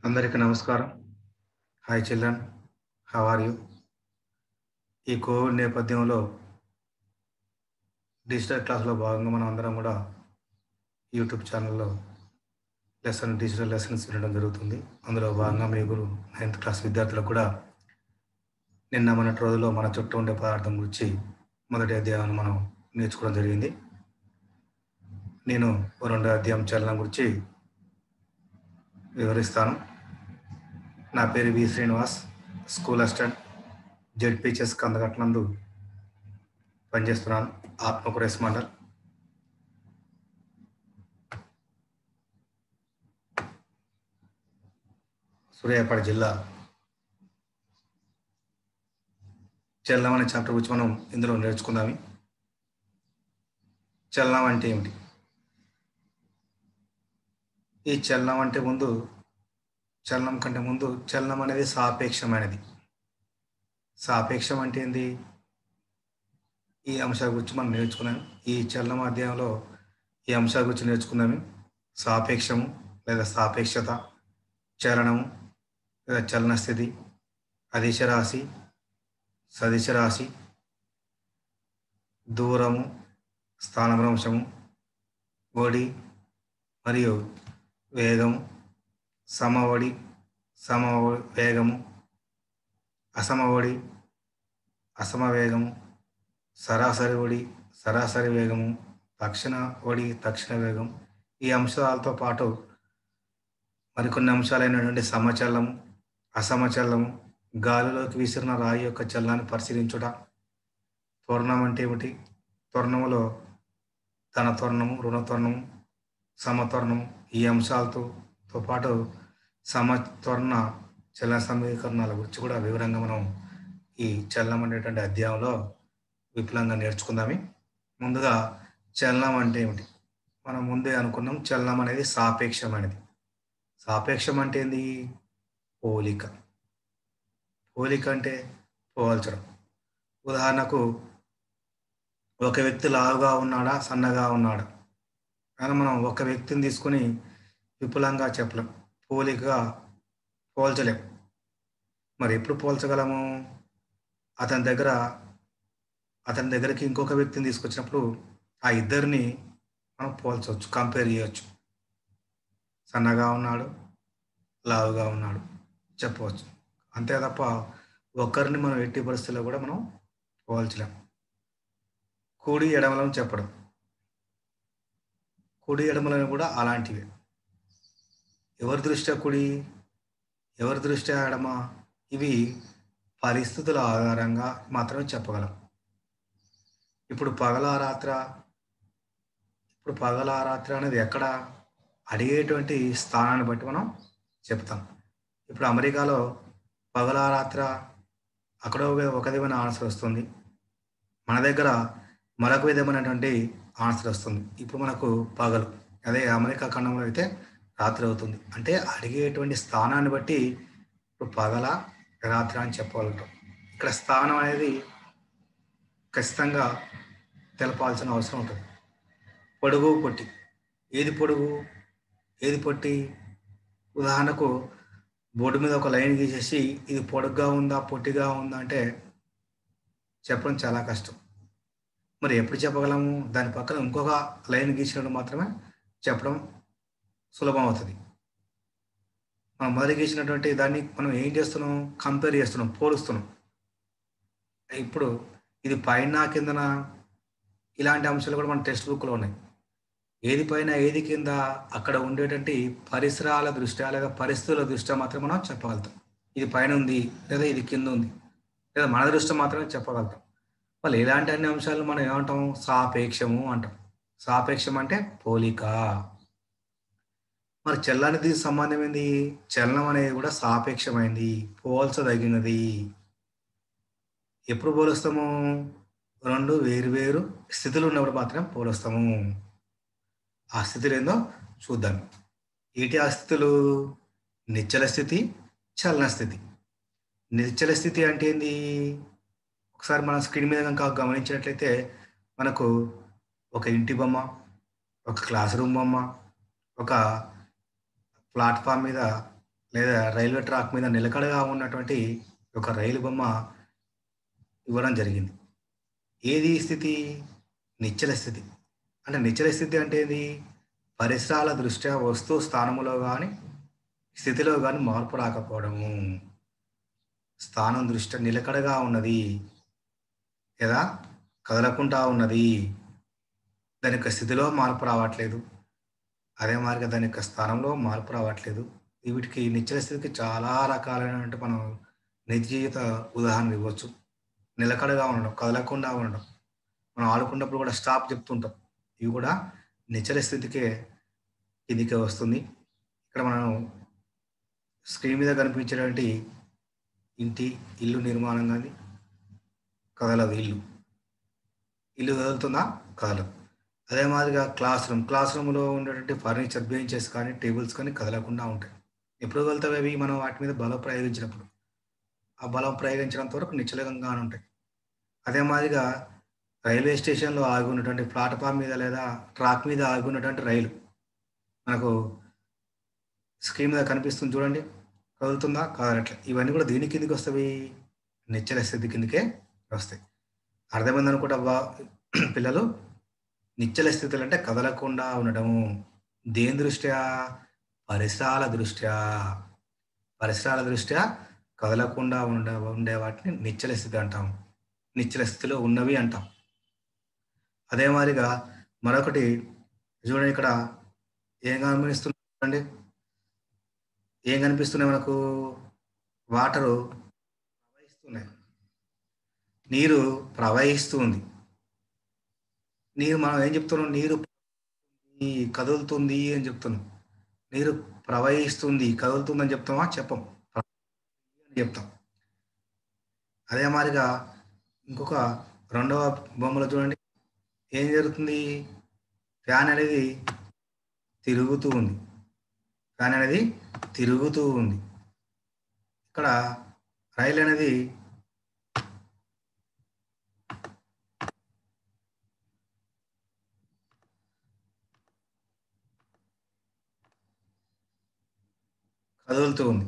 అందరికీ నమస్కారం. Hi children. How are you? ఈ కోవిడ్ నేపథ్యంలో డిజిటల్ క్లాస్‌లో భాగంగా మనం అందరం గూడా యూట్యూబ్ ఛానెల్‌లో డిజిటల్ లెసన్స్ వినడం జరుగుతుంది. అందులో భాగంగా మీకు 9థ్ క్లాస్ విద్యార్థులకు కూడా నిన్న మొన్నటి రోజుల్లో మన చుట్టూ ఉండే పదార్థం గురించి మొదటి అధ్యాయాన్ని మనం నేర్చుకోవడం జరిగింది. నేను రెండో అధ్యాయం చలనం గురించి వివరిస్తాను. నా పేరు V. Srinivas. School assistant ZPHS Kandagatla నందు పనిచేస్తున్నాను. ఆత్మకూరు ఎస్ మండల్. సూర్యాపేట జిల్లా. చలనం అనే చాప్టర్ గురించి మనం ఇందులో నేర్చుకుందాము. చలనం అంటే ఏమిటి? ఈ చలనం కంటే ముందు చలనం అనేది సాపేక్షమైనది. సాపేక్షం అంటే ఏంది? ఈ అంశాల గురించి మనం నేర్చుకున్నాము. ఈ చలనం అధ్యాయంలో ఈ అంశాల గురించి నేర్చుకుందాము. సాపేక్షము లేదా సాపేక్షత, చలనము లేదా చలన స్థితి, అదిశ రాశి, సదిశ రాశి, దూరము, స్థానభ్రంశము, ఒడి మరియు వేగము, సమఒడి, వేగము, అసమఒడి, అసమవేగము, సరాసరి ఒడి, సరాసరి వేగము, తక్షణ ఒడి, తక్షణ వేగం. ఈ అంశాలతో పాటు మరికొన్ని అంశాలైనటువంటి సమచలనము, అసమచలనము, గాలిలోకి విసిరిన రాయి యొక్క చలనాన్ని పరిశీలించుట, త్వరణం అంటే ఏమిటి, త్వరణములో ధన త్వరణము, రుణ త్వరణము, సమత్వరణము, ఈ అంశాలతో పాటు సమత్వరణ చలన సమీకరణాల గురించి కూడా వివరంగా మనం ఈ చలనం అనేటువంటి అధ్యాయంలో విపులంగా నేర్చుకుందాము. ముందుగా చలనం అంటే ఏమిటి? మనం ముందే అనుకున్నాం, చలనం అనేది సాపేక్షమైనది. సాపేక్షం అంటే ఏంది? పోలిక. పోలిక అంటే పోల్చడం. ఉదాహరణకు ఒక వ్యక్తి లావుగా ఉన్నాడా, సన్నగా ఉన్నాడా కానీ మనం ఒక వ్యక్తిని తీసుకొని విపులంగా చెప్పలేం, పోలికగా పోల్చలేం. మరి ఎప్పుడు పోల్చగలము? అతని దగ్గరికి ఇంకొక వ్యక్తిని తీసుకొచ్చినప్పుడు ఆ ఇద్దరిని మనం పోల్చవచ్చు, కంపేర్ చేయవచ్చు. సన్నగా ఉన్నాడు, లావుగా ఉన్నాడు చెప్పవచ్చు. అంతే తప్ప ఒకరిని మనం ఎట్టి పరిస్థితుల్లో కూడా మనం పోల్చలేం. కుడి ఎడమలను చెప్పడం, కుడి ఎడమలను కూడా అలాంటివే. ఎవరి దృష్ట్యా కుడి, ఎవరి దృష్ట్యా ఎడమ, ఇవి పరిస్థితుల ఆధారంగా మాత్రమే చెప్పగలం. ఇప్పుడు పగలా రాత్రి అనేది ఎక్కడ అడిగేటువంటి స్థానాన్ని బట్టి మనం చెప్తాం. ఇప్పుడు అమెరికాలో పగలా రాత్ర అక్కడ ఒక విధమైన ఆన్సర్ వస్తుంది, మన దగ్గర మరొక విధమైనటువంటి ఆన్సర్ వస్తుంది. ఇప్పుడు మనకు పగలు, అదే అమెరికా ఖండంలో అయితే రాత్రి అవుతుంది. అంటే అడిగేటువంటి స్థానాన్ని బట్టి ఇప్పుడు పగల రాత్రి అని చెప్పగలుగుతాం. ఇక్కడ స్థానం అనేది ఖచ్చితంగా తెలపాల్సిన అవసరం ఉంటుంది. పొడుగు, పొట్టి, ఏది పొడుగు, ఏది పొట్టి? ఉదాహరణకు బోర్డు మీద ఒక లైన్ గీసేసి ఇది పొడుగ్గా ఉందా, పొట్టిగా ఉందా అంటే చెప్పడం చాలా కష్టం. మరి ఎప్పుడు చెప్పగలము? దాని పక్కన ఇంకొక లైన్ గీసినప్పుడు మాత్రమే చెప్పడం సులభం అవుతుంది. మనం మొదలు గీసినటువంటి దాన్ని మనం ఏం చేస్తున్నాం? కంపేర్ చేస్తున్నాం, పోలుస్తున్నాం. ఇప్పుడు ఇది పైన కిందన, ఇలాంటి అంశాలు కూడా మన టెక్స్ట్ బుక్లో ఉన్నాయి. ఏది పైన ఏది కింద అక్కడ ఉండేటువంటి పరిసరాల దృష్ట్యా లేదా పరిస్థితుల దృష్ట్యా మాత్రం మనం చెప్పగలుగుతాం. ఇది పైన ఉంది లేదా ఇది కింద ఉంది లేదా మన దృష్ట్యా మాత్రమే చెప్పగలుగుతాం. వాళ్ళు ఇలాంటి అన్ని అంశాలను మనం ఏమంటాం? సాపేక్షము అంటాం. సాపేక్షం అంటే పోలిక. మరి చలనానికి సంబంధం ఏంది? చలనం అనేది కూడా సాపేక్షమైంది, పోల్చదగినది. ఎప్పుడు పోలుస్తాము? రెండు వేరు స్థితులు ఉన్నప్పుడు మాత్రమే పోలుస్తాము. ఆ స్థితులు ఏందో చూద్దాం. ఏంటి ఆ స్థితులు? నిశ్చల స్థితి, చలన స్థితి. నిశ్చల స్థితి అంటే ఏంది? ఒకసారి మన స్క్రీన్ మీద కనుక గమనించినట్లయితే మనకు ఒక ఇంటి బొమ్మ, ఒక క్లాస్ రూమ్ బొమ్మ, ఒక ప్లాట్ఫామ్ మీద లేదా రైల్వే ట్రాక్ మీద నిలకడగా ఉన్నటువంటి ఒక రైలు బొమ్మ ఇవ్వడం జరిగింది. ఏది ఈ స్థితి? నిశ్చల స్థితి. అంటే నిశ్చల స్థితి అంటే ఏది? పరిసరాల దృష్ట్యా వస్తువు స్థానములో గాని, స్థితిలో గాని మార్పు రాకపోవడము. స్థానం దృష్ట్యా నిలకడగా ఉన్నది. లేదా కదలకుండా ఉన్నది. దాని యొక్క స్థితిలో మార్పు రావట్లేదు. అదే మాదిరిగా దాని యొక్క స్థానంలో మార్పు రావట్లేదు. వీటికి నిశ్చల స్థితికి చాలా రకాలైనటువంటి మనం నిజ జీవిత ఉదాహరణలు ఇవ్వచ్చు. నిలకడగా ఉండడం, కదలకుండా ఉండడం. మనం ఆడుకున్నప్పుడు కూడా స్టాప్ చెప్తుంటాం. ఇవి కూడా నిశ్చల స్థితికే కిందికే వస్తుంది. ఇక్కడ మనం స్క్రీన్ మీద కనిపించేటువంటి ఇంటి, ఇల్లు నిర్మాణం గాని కదలదు ఇల్లు. ఇల్లు కదులుతుందా? కదలదు. అదే మాదిరిగా క్లాస్ రూమ్‌లో ఉండేటువంటి ఫర్నిచర్ బెంచెస్ కానీ, టేబుల్స్ కానీ కదలకుండా ఉంటాయి. ఎప్పుడు కదులుతాయి అవి? మనం వాటి మీద బలం ప్రయోగించినప్పుడు. ఆ బలం ప్రయోగించినంత వరకు నిశ్చలంగానే ఉంటాయి. అదే మాదిరిగా రైల్వే స్టేషన్‌లో ఆగి ఉన్నటువంటి ప్లాట్‌ఫార్మ్ మీద లేదా ట్రాక్ మీద ఆగి ఉన్నటువంటి రైలు మనకు స్క్రీన్ మీద కనిపిస్తుంది చూడండి. కదులుతుందా? కదలట్లే. ఇవన్నీ కూడా దేని కిందకొస్తవి? నిశ్చల స్థితి కిందకే వస్తాయి. అర్థమైందనుకుంటా పిల్లలు? నిశ్చల స్థితులు అంటే కదలకుండా ఉండడము. దేని దృష్ట్యా? పరిసరాల దృష్ట్యా. పరిసరాల దృష్ట్యా కదలకుండా ఉండే వాటిని నిశ్చల స్థితి అంటాం. నిశ్చల స్థితిలో ఉన్నవి అంటాం. అదే మాదిరిగా మరొకటి చూడండి ఇక్కడ ఏం గమనిస్తున్నాం చూడండి. ఏం కనిపిస్తున్నాయి మనకు? వాటరు ప్రవహిస్తున్నాయి. నీరు ప్రవహిస్తూ ఉంది. నీరు మనం ఏం చెప్తున్నాం? నీరు ఈ కదులుతుంది అని చెప్తున్నాం. నీరు ప్రవహిస్తుంది, కదులుతుందని చెప్తామా? చెప్పం. అని చెప్తాం. అదే మాదిరిగా ఇంకొక రెండవ బొమ్మలో చూడండి. ఏం జరుగుతుంది? ఫ్యాన్ అనేది తిరుగుతూ ఉంది. ఫ్యాన్ అనేది తిరుగుతూ ఉంది. ఇక్కడ రైలు అనేది కదులుతూ ఉంది.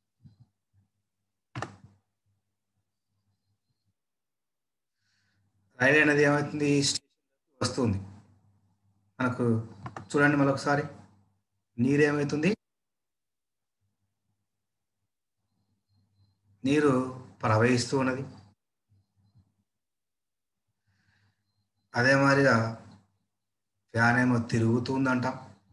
రైలు అనేది ఏమవుతుంది? స్టేషన్‌లోకి వస్తుంది. మనకు చూడండి మరొకసారి. నీరేమైతుంది? నీరు ప్రవహిస్తూ ఉన్నది. అదే మాదిరిగా ఫ్యాన్ ఏమో తిరుగుతుందంట.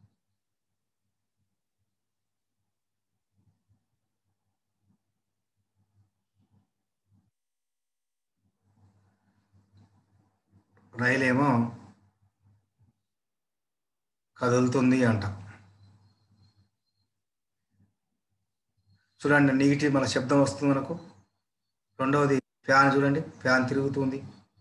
రైలేమో కదులుతుంది అంట. చూడండి నీటి మన శబ్దం వస్తుంది మనకు. రెండవది ఫ్యాన్ చూడండి. ఫ్యాన్ తిరుగుతుంది.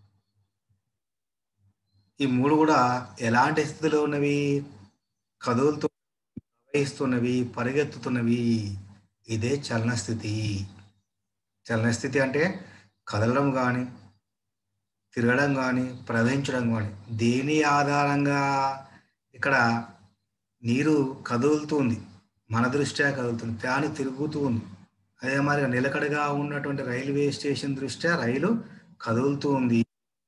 ఈ 3 గూడా ఎలాంటి స్థితిలో ఉన్నవి? కదులుతూ, ప్రవహిస్తున్నవి, పరిగెత్తుతున్నవి. ఇదే చలన స్థితి. చలన స్థితి అంటే కదలడం గాని, తిరగడం గాని, ప్రవహించడం గాని. దేని ఆధారంగా ఇక్కడ నీరు కదులుతుంది. మన దృష్ట్యా కదులుతుంది. ఫ్యాన్ తిరుగుతూ ఉంది. అదే మాదిరిగా నిలకడగా ఉన్నటువంటి రైల్వే స్టేషన్ దృష్ట్యా రైలు కదులుతూ ఉంది.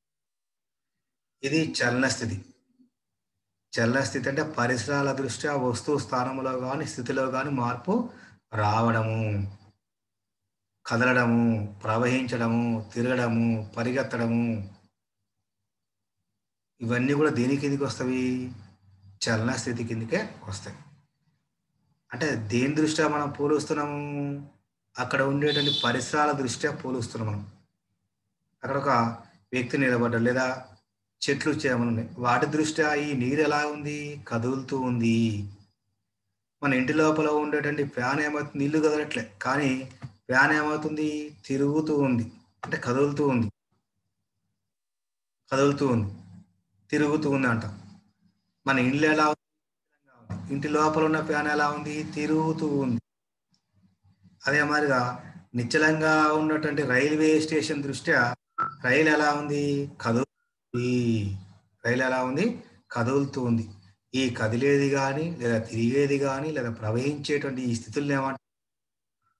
ఇది చలన స్థితి. చలన స్థితి అంటే పరిసరాల దృష్ట్యా వస్తువు స్థానంలో గాని, స్థితిలో గాని మార్పు రావడము, కదలడము, ప్రవహించడము, తిరగడము, పరిగెత్తడము. ఇవన్నీ గూడా దేని కిందకొస్తవి? చలన స్థితి కిందకే వస్తాయి. అంటే దేని దృష్ట్యా మనం పోలుస్తున్నాము? అక్కడ ఉండేటువంటి పరిసరాల దృష్ట్యా పోలుస్తున్నాం మనం. అక్కడ ఒక వ్యక్తి నిలబడ్డాడు. లేదా చెట్లు చేమలున్నాయి. వాటి దృష్ట్యా ఈ నీరెలా ఉంది? కదులుతూ ఉంది. మన ఇంటి లోపల ఉండేటువంటి ఫ్యాన్ ఏమవుతుంది? ఇల్లు కదలట్లే. కానీ ఫ్యాన్ ఏమవుతుంది? తిరుగుతూ ఉంది. అంటే కదులుతూ ఉంది. కదులుతూ ఉంది. తిరుగుతూ ఉంది అంటాం. మన ఇల్లు ఎలా ఉంది? ఇంటి లోపల ఉన్న ఫ్యాన్ ఎలా ఉంది? తిరుగుతూ ఉంది. అదే మాదిరిగా నిశ్చలంగా ఉన్నటువంటి రైల్వే స్టేషన్ దృష్ట్యా రైలు ఎలా ఉంది? కదులుతుంది. రైలు ఎలా ఉంది? కదులుతూ ఉంది. ఈ కదిలేది గాని, లేదా తిరిగేది గాని, లేదా ప్రవహించేటువంటి ఈ స్థితుల్ని ఏమంటారు?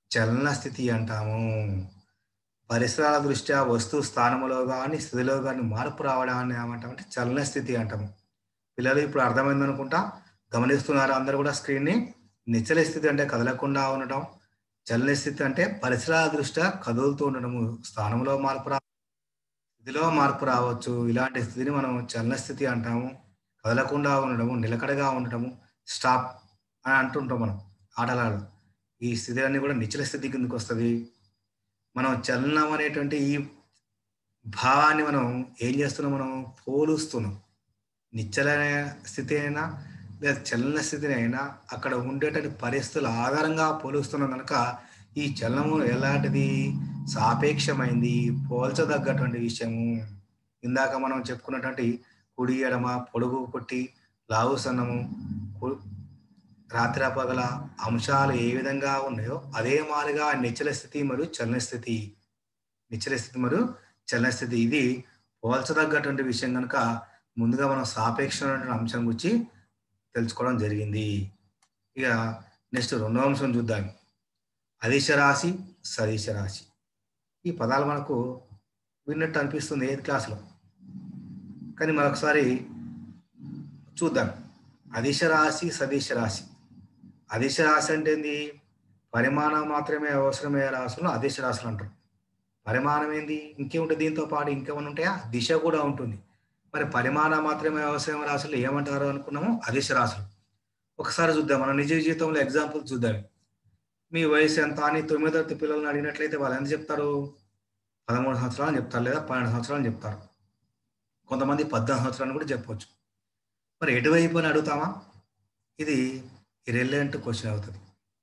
చలన స్థితి అంటాము. పరిసరాల దృష్ట్యా వస్తువు స్థానములో గాని, స్థితిలో గాని మార్పు రావడాన్ని ఏమంటామంటే చలన స్థితి అంటాము. పిల్లలు ఇప్పుడు అర్థమైందనుకుంటా. గమనిస్తున్నారా అందరూ గూడా స్క్రీన్‌ని? నిశ్చల స్థితి అంటే కదలకుండా ఉండటం. చలన స్థితి అంటే పరిసరాల దృష్ట్యా కదులుతూ ఉండడము. స్థానంలో మార్పు స్థితిలో మార్పు రావచ్చు. ఇలాంటి స్థితిని మనం చలన స్థితి అంటాము. కదలకుండా ఉండడము, నిలకడగా ఉండటము, స్టాప్ అని అంటుంటాం మనం ఆటలాడలో. ఈ స్థితులన్నీ కూడా నిశ్చల స్థితి కిందకొస్తది. మనం చలనం అనేటువంటి ఈ భావాన్ని మనం ఏం చేస్తున్నాం మనం పోలుస్తున్నాం. నిశ్చల స్థితి అయినా, లేదా చలన స్థితిని అయినా అక్కడ ఉండేటువంటి పరిస్థితుల ఆధారంగా పోలుస్తున్నాం గనక, ఈ చలనము ఎలాంటిది? సాపేక్షమైంది, పోల్చదగ్గటువంటి విషయము. ఇందాక మనం చెప్పుకున్నటువంటి కుడి, ఎడమ, పొడుగు, పొట్టి, లావు, సన్నము, కు రాత్రపగల అంశాలు ఏ విధంగా ఉన్నాయో, అదే మాదిరిగా నిశ్చల స్థితి మరియు చలన స్థితి. నిశ్చల స్థితి మరియు చలన స్థితి ఇది పోల్చదగ్గటువంటి విషయం గనుక, ముందుగా మనం సాపేక్షమైనటువంటి అంశం గురించి తెలుసుకోవడం జరిగింది. ఇక నెక్స్ట్ రెండో అంశం చూద్దాం. అదిశ రాశి, సదిశ రాశి. ఈ పదాలు మనకు విన్నట్టు అనిపిస్తుంది 8th క్లాస్‌లో. కానీ మరొకసారి చూద్దాం. అదిశ రాశి, సదిశ రాశి. అదిశ రాశి అంటే ఏంది? పరిమాణం మాత్రమే అవసరమయ్యే రాశులను అదిశ రాశులు అంటారు. పరిమాణం ఏంది? ఇంకేముంటది దీంతో పాటు ఇంకేమైనా ఉంటాయా? దిశ కూడా ఉంటుంది. మరి పరిమాణం మాత్రమే అవసరమైన రాశులు ఏమంటారు అనుకున్నాము? అదిశ రాశులు. ఒకసారి చూద్దాం. మన నిజ జీవితంలో ఎగ్జాంపుల్ చూద్దాం. మీ వయసు ఎంత అని 9వ తరగతి పిల్లల్ని అడిగినట్లయితే వాళ్ళు ఎంత చెప్తారు? 13 సంవత్సరాలు అని చెప్తారు. లేదా 12 సంవత్సరాలు అని చెప్తారు. కొంతమంది 14 సంవత్సరాలు కూడా చెప్పొచ్చు. మరి ఎటువైపు అని అడుగుతామా? ఇది ఇర్రెలెవెంట్ క్వెషన్ అవుతది.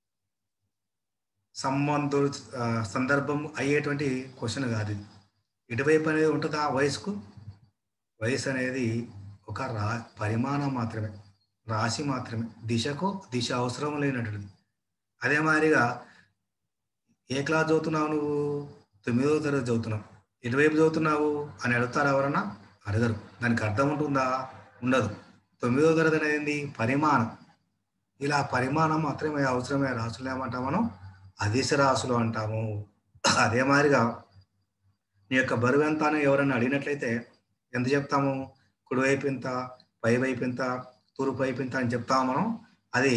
సంబంధులు సందర్భం అయ్యేటువంటి క్వెషన్ కాదు ఇది. ఎటువైపు అనేది ఉంటుందా వయసుకు? వయసు అనేది ఒక పరిమాణం మాత్రమే. రాశి మాత్రమే. దిశకు దిశ అవసరం లేనటువంటిది. అదే మాదిరిగా ఏ క్లాస్ చదువుతున్నావు నువ్వు? 9వ తరగతి చదువుతున్నావు. ఎటువైపు చదువుతున్నావు అని అడుగుతారా ఎవరన్నా? అడగరు. దానికి అర్థం ఉంటుందా? ఉండదు. 9వ తరగతి అనేది ఏంది? పరిమాణం. ఇలా పరిమాణం మాత్రమే అవసరమైన రాశులు ఏమంటాం మనం? అదిశ రాశులు అంటాము. అదే మాదిరిగా నీ యొక్క బరువు ఎంత అని ఎవరన్నా అడిగినట్లయితే ఎంత చెప్తాము? కుడివైపు ఇంత, పై వైపు ఇంత, తూర్పు వైపు ఇంత అని చెప్తాము మనం. అది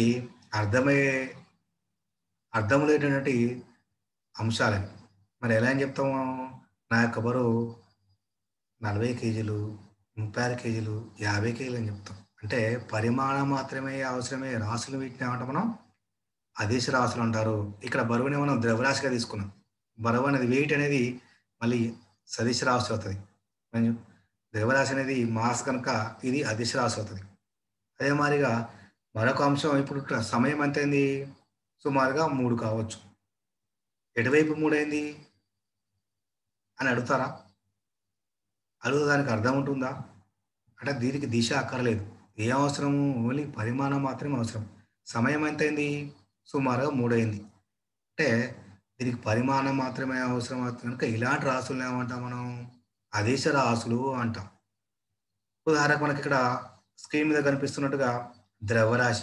అర్థం లేనటువంటి అంశాలవి. మరి ఎలా అని చెప్తాము? నా యొక్క బరువు 40 కేజీలు, 36 కేజీలు, 50 కేజీలు అని చెప్తాం. అంటే పరిమాణం మాత్రమే అవసరమే రాశులు వీటిని ఏమంటాం మనం? అదిశ రాశులు అంటారు. ఇక్కడ బరువుని మనం ద్రవ్యరాశిగా తీసుకున్నాం. బరువు అనేది వెయిట్ అనేది మళ్ళీ సదిశ రాశి అవుతుంది. ద్రవ్యరాశి అనేది మాస్ కనుక ఇది అదిశ రాశి అవుతుంది. అదే మాదిరిగా మరొక అంశం ఇప్పుడు సమయం ఎంత అయింది? సుమారుగా 3 కావచ్చు. ఎటువైపు 3 అయింది అని అడుగుతారా? దానికి అర్థం ఉంటుందా? అంటే దీనికి దిశ అక్కర్లేదు. ఏం అవసరము? ఓన్లీ పరిమాణం మాత్రమే అవసరం. సమయం ఎంత అయింది? సుమారుగా 3 అయింది. అంటే దీనికి పరిమాణం మాత్రమే అవసరం అవుతుంది కనుక ఇలాంటి రాశులను ఏమంటాం మనం? అదిశ రాశులు అంటాం. ఉదాహరణకు మనకి ఇక్కడ స్క్రీన్ మీద కనిపిస్తున్నట్టుగా ద్రవ్యరాశి,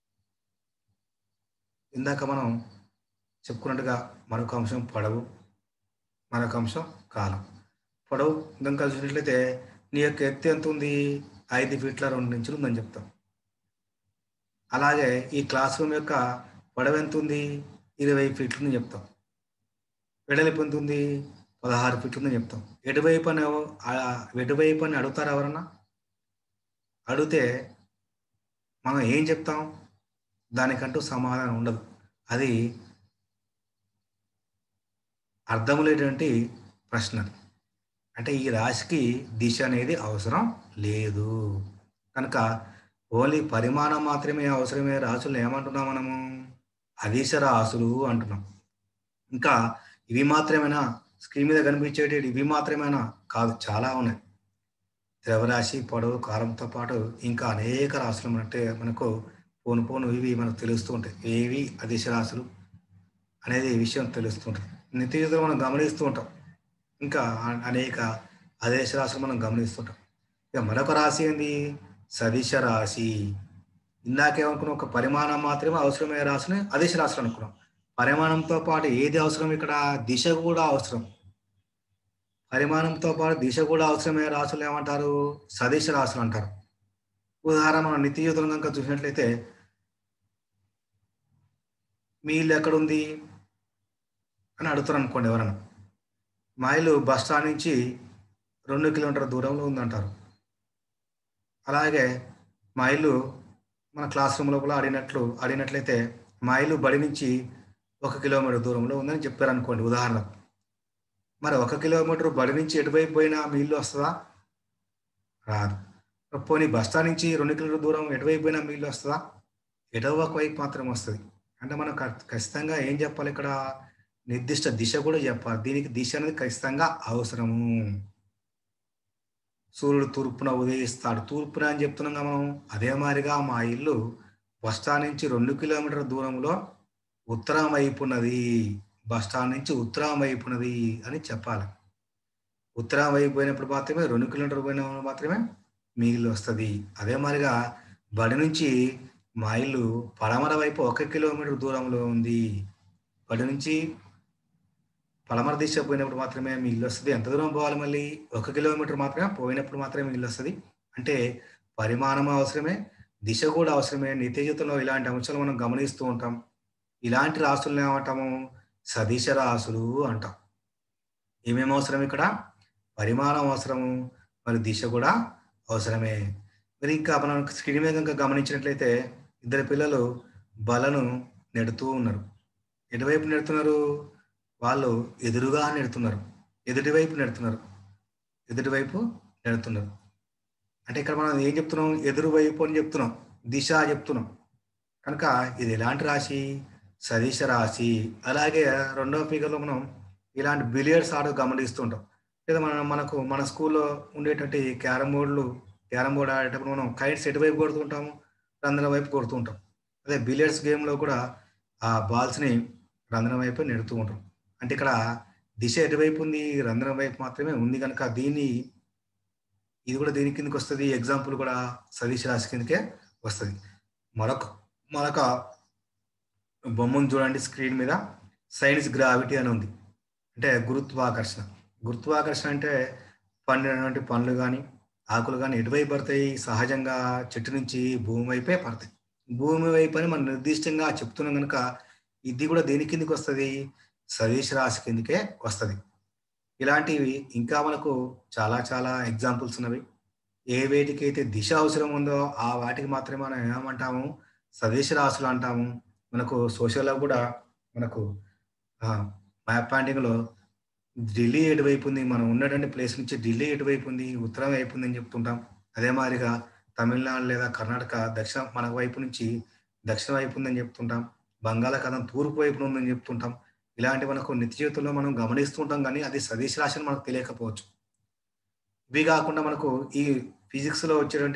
ఇందాక మనం చెప్పుకున్నట్టుగా మరొక అంశం పొడవు, మరొక అంశం కాలం. పొడవు ఇంకా కలిసినట్లయితే నీ యొక్క ఎత్తు ఎంత ఉంది? 5 ఫీట్ల 2 ఇంచులు ఉందని చెప్తాం. అలాగే ఈ క్లాస్ రూమ్ యొక్క పొడవు ఎంత ఉంది? 20 ఫీట్లు ఉందని చెప్తాం. వెడల్పు ఎంత ఉంది? 16 ఫీట్లు ఉందని చెప్తాం. ఎటువైపు అని అడుగుతారా ఎవరన్నా? అడిగితే మనం ఏం చెప్తాం? దానికంటూ సమాధానం ఉండదు. అది అర్థం లేనటువంటి ప్రశ్న. అంటే ఈ రాశికి దిశ అనేది అవసరం లేదు కనుక ఓన్లీ పరిమాణం మాత్రమే అవసరమే రాశులు ఏమంటున్నాం మనము? అదిశ రాశులు అంటున్నాం. ఇంకా ఇవి మాత్రమేనా? స్క్రీన్ మీద కనిపించేటి ఇవి మాత్రమేనా? కాదు, చాలా ఉన్నాయి. ద్రవ్యరాశి, పొడవు, కాలంతో పాటు ఇంకా అనేక రాశులు మనకు పోను ఇవి మనకు తెలుస్తూ ఉంటాయి. ఏవి అదిశ రాశులు అనేది విషయం తెలుస్తూ ఉంటుంది. నిత్య జీవితంలో మనం గమనిస్తూ ఉంటాం. ఇంకా అనేక అదిశ రాశులు మనం గమనిస్తుంటాం. ఇక మరొక రాశి ఏంది? సదిశ రాశి. ఇందాకేమనుకున్నాం? ఒక పరిమాణం మాత్రమే అవసరమయ్యే రాశిని అదిశ రాశులు అనుకున్నాం. పరిమాణంతో పాటు ఏది అవసరం ఇక్కడ? దిశ కూడా అవసరం. పరిమాణంతో పాటు దిశ కూడా అవసరమయ్యే రాశులు ఏమంటారు? సదిశ రాశులు అంటారు. ఉదాహరణ మనం నిత్య జీవితంలో కనుక చూసినట్లయితే, మీ ఇల్లు ఎక్కడుంది అని అడుగుతారు అనుకోండి ఎవరైనా. మా ఇల్లు బస్ స్టాండ్ నుంచి 2 కిలోమీటర్ల దూరంలో ఉందంటారు. అలాగే మా ఇల్లు మన క్లాస్ రూమ్ లోపల అడిగినట్లయితే, మా ఇల్లు బడి నుంచి 1 కిలోమీటర్ దూరంలో ఉందని చెప్పారనుకోండి ఉదాహరణకు. మరి 1 కిలోమీటర్ బడి నుంచి ఎటువైపు పోయినా మీ ఇల్లు వస్తదా? రాదు. పోనీ బస్ స్టాండ్ నుంచి 2 కిలోమీటర్ల దూరం ఎటువైపు పోయినా మీ ఇల్లు వస్తదా? ఎటో ఒక వైపు మాత్రమే వస్తది. అంటే మనం ఖచ్చితంగా ఏం చెప్పాలి ఇక్కడ? నిర్దిష్ట దిశ కూడా చెప్పాలి. దీనికి దిశ అనేది ఖచ్చితంగా అవసరము. సూర్యుడు తూర్పున ఉదయిస్తాడు. తూర్పున అని చెప్తున్నాం కదా మనం. అదే మాదిరిగా మా ఇల్లు బస్ స్టాండ్ నుంచి 2 కిలోమీటర్ల దూరంలో ఉత్తరం వైపున్నది. బస్ స్టాండ్ నుంచి ఉత్తరం వైపున్నది అని చెప్పాలి. ఉత్తరం వైపు పోయినప్పుడు మాత్రమే 2 కిలోమీటర్లు పోయినప్పుడు మాత్రమే మీ ఇల్లు వస్తది. అదే మాదిరిగా బడి నుంచి మా ఇల్లు పడమర వైపు 1 కిలోమీటర్ దూరంలో ఉంది. బడి నుంచి పడమర దిశ పోయినప్పుడు మాత్రమే మీ ఇల్లొస్తది. ఎంత దూరం పోవాలి మళ్ళీ? 1 కిలోమీటర్ మాత్రమే పోయినప్పుడు మాత్రమే మీ ఇల్లొస్తది. అంటే పరిమాణం అవసరమే, దిశ కూడా అవసరమే. నిత్య జీవితంలో ఇలాంటి అంశాలు మనం గమనిస్తూ ఉంటాం. ఇలాంటి రాశుల్ని ఏమంటాము? సదిశ రాశులు అంటాం. ఏమేమి అవసరం ఇక్కడ? పరిమాణం అవసరము, మరి దిశ కూడా అవసరమే. మరి ఇంకా మనం స్క్రీన్ మీద గనుక గమనించినట్లయితే, ఇద్దరు పిల్లలు బలను నెడుతూ ఉన్నారు. ఎటువైపు నెడుతున్నారు? వాళ్ళు ఎదురుగా నెడుతున్నారు. ఎదుటి వైపు నెడుతున్నారు. అంటే ఇక్కడ మనం ఏం చెప్తున్నాం? ఎదురు వైపు అని చెప్తున్నాం. దిశ చెప్తున్నాం. కనుక ఇది ఎలాంటి రాశి? సదిశ రాశి. అలాగే రెండవ ఫిగర్‌లో మనం ఇలాంటి బిలియర్డ్స్ ఆట గమనిస్తుంటాం. లేదా మన స్కూల్‌లో ఉండేటువంటి క్యారమ్ బోర్డ్ ఆడేటప్పుడు మనం కైట్స్ ఎటువైపు కొడుతూ ఉంటాము? రంధ్రం వైపు కొడుతూ ఉంటాం. అదే బిలియర్డ్స్ గేమ్‌లో కూడా ఆ బాల్స్‌ని రంధ్రం వైపే నెడుతూ ఉంటాం. అంటే ఇక్కడ దిశ ఎటువైపు ఉంది? రంధ్రం వైపు మాత్రమే ఉంది గనుక ఇది కూడా దీని కిందకొస్తది. ఎగ్జాంపుల్ కూడా సదిశ రాశి కిందకే వస్తది. మరొక మరొక బొమ్మను చూడండి స్క్రీన్ మీద. సైన్స్ గ్రావిటీ అని ఉంది. అంటే గురుత్వాకర్షణ. గురుత్వాకర్షణ అంటే పండినటువంటి పండ్లు గాని, ఆకులు గాని ఎటువైపు పడతాయి? సహజంగా చెట్టు నుంచి భూమి వైపే పడతాయి. భూమి వైపు అని మనం నిర్దిష్టంగా చెప్తున్నాం గనుక, ఇది కూడా దేని కిందకొస్తది? సదిశ రాశి కిందకే వస్తది. ఇలాంటివి ఇంకా మనకు చాలా చాలా ఎగ్జాంపుల్స్ ఉన్నవి. ఏ వేటికైతే దిశ అవసరం ఉందో, ఆ వాటికి మాత్రమే మనం ఏమంటాము? సదిశ రాశులు అంటాము. మనకు సోషల్‌లో కూడా మనకు మ్యాప్ పాయింటింగ్‌లో ఢిల్లీ ఎటువైపు ఉంది? మనం ఉన్నటువంటి ప్లేస్ నుంచి ఢిల్లీ ఎటువైపు ఉంది? ఉత్తరం వైపు ఉందని చెప్తుంటాం. అదే మాదిరిగా తమిళనాడు లేదా కర్ణాటక మన వైపు నుంచి దక్షిణ వైపు ఉందని చెప్తుంటాం. బంగాళాఖాతం తూర్పు వైపున ఉందని చెప్తుంటాం. ఇలాంటి మనకు నిత్య జీవితంలో మనం గమనిస్తూ ఉంటాం గానీ, అది సదిశ రాశి అని మనకు తెలియకపోవచ్చు. ఇవి గాకుండా మనకు ఈ ఫిజిక్స్‌లో వచ్చేటువంటి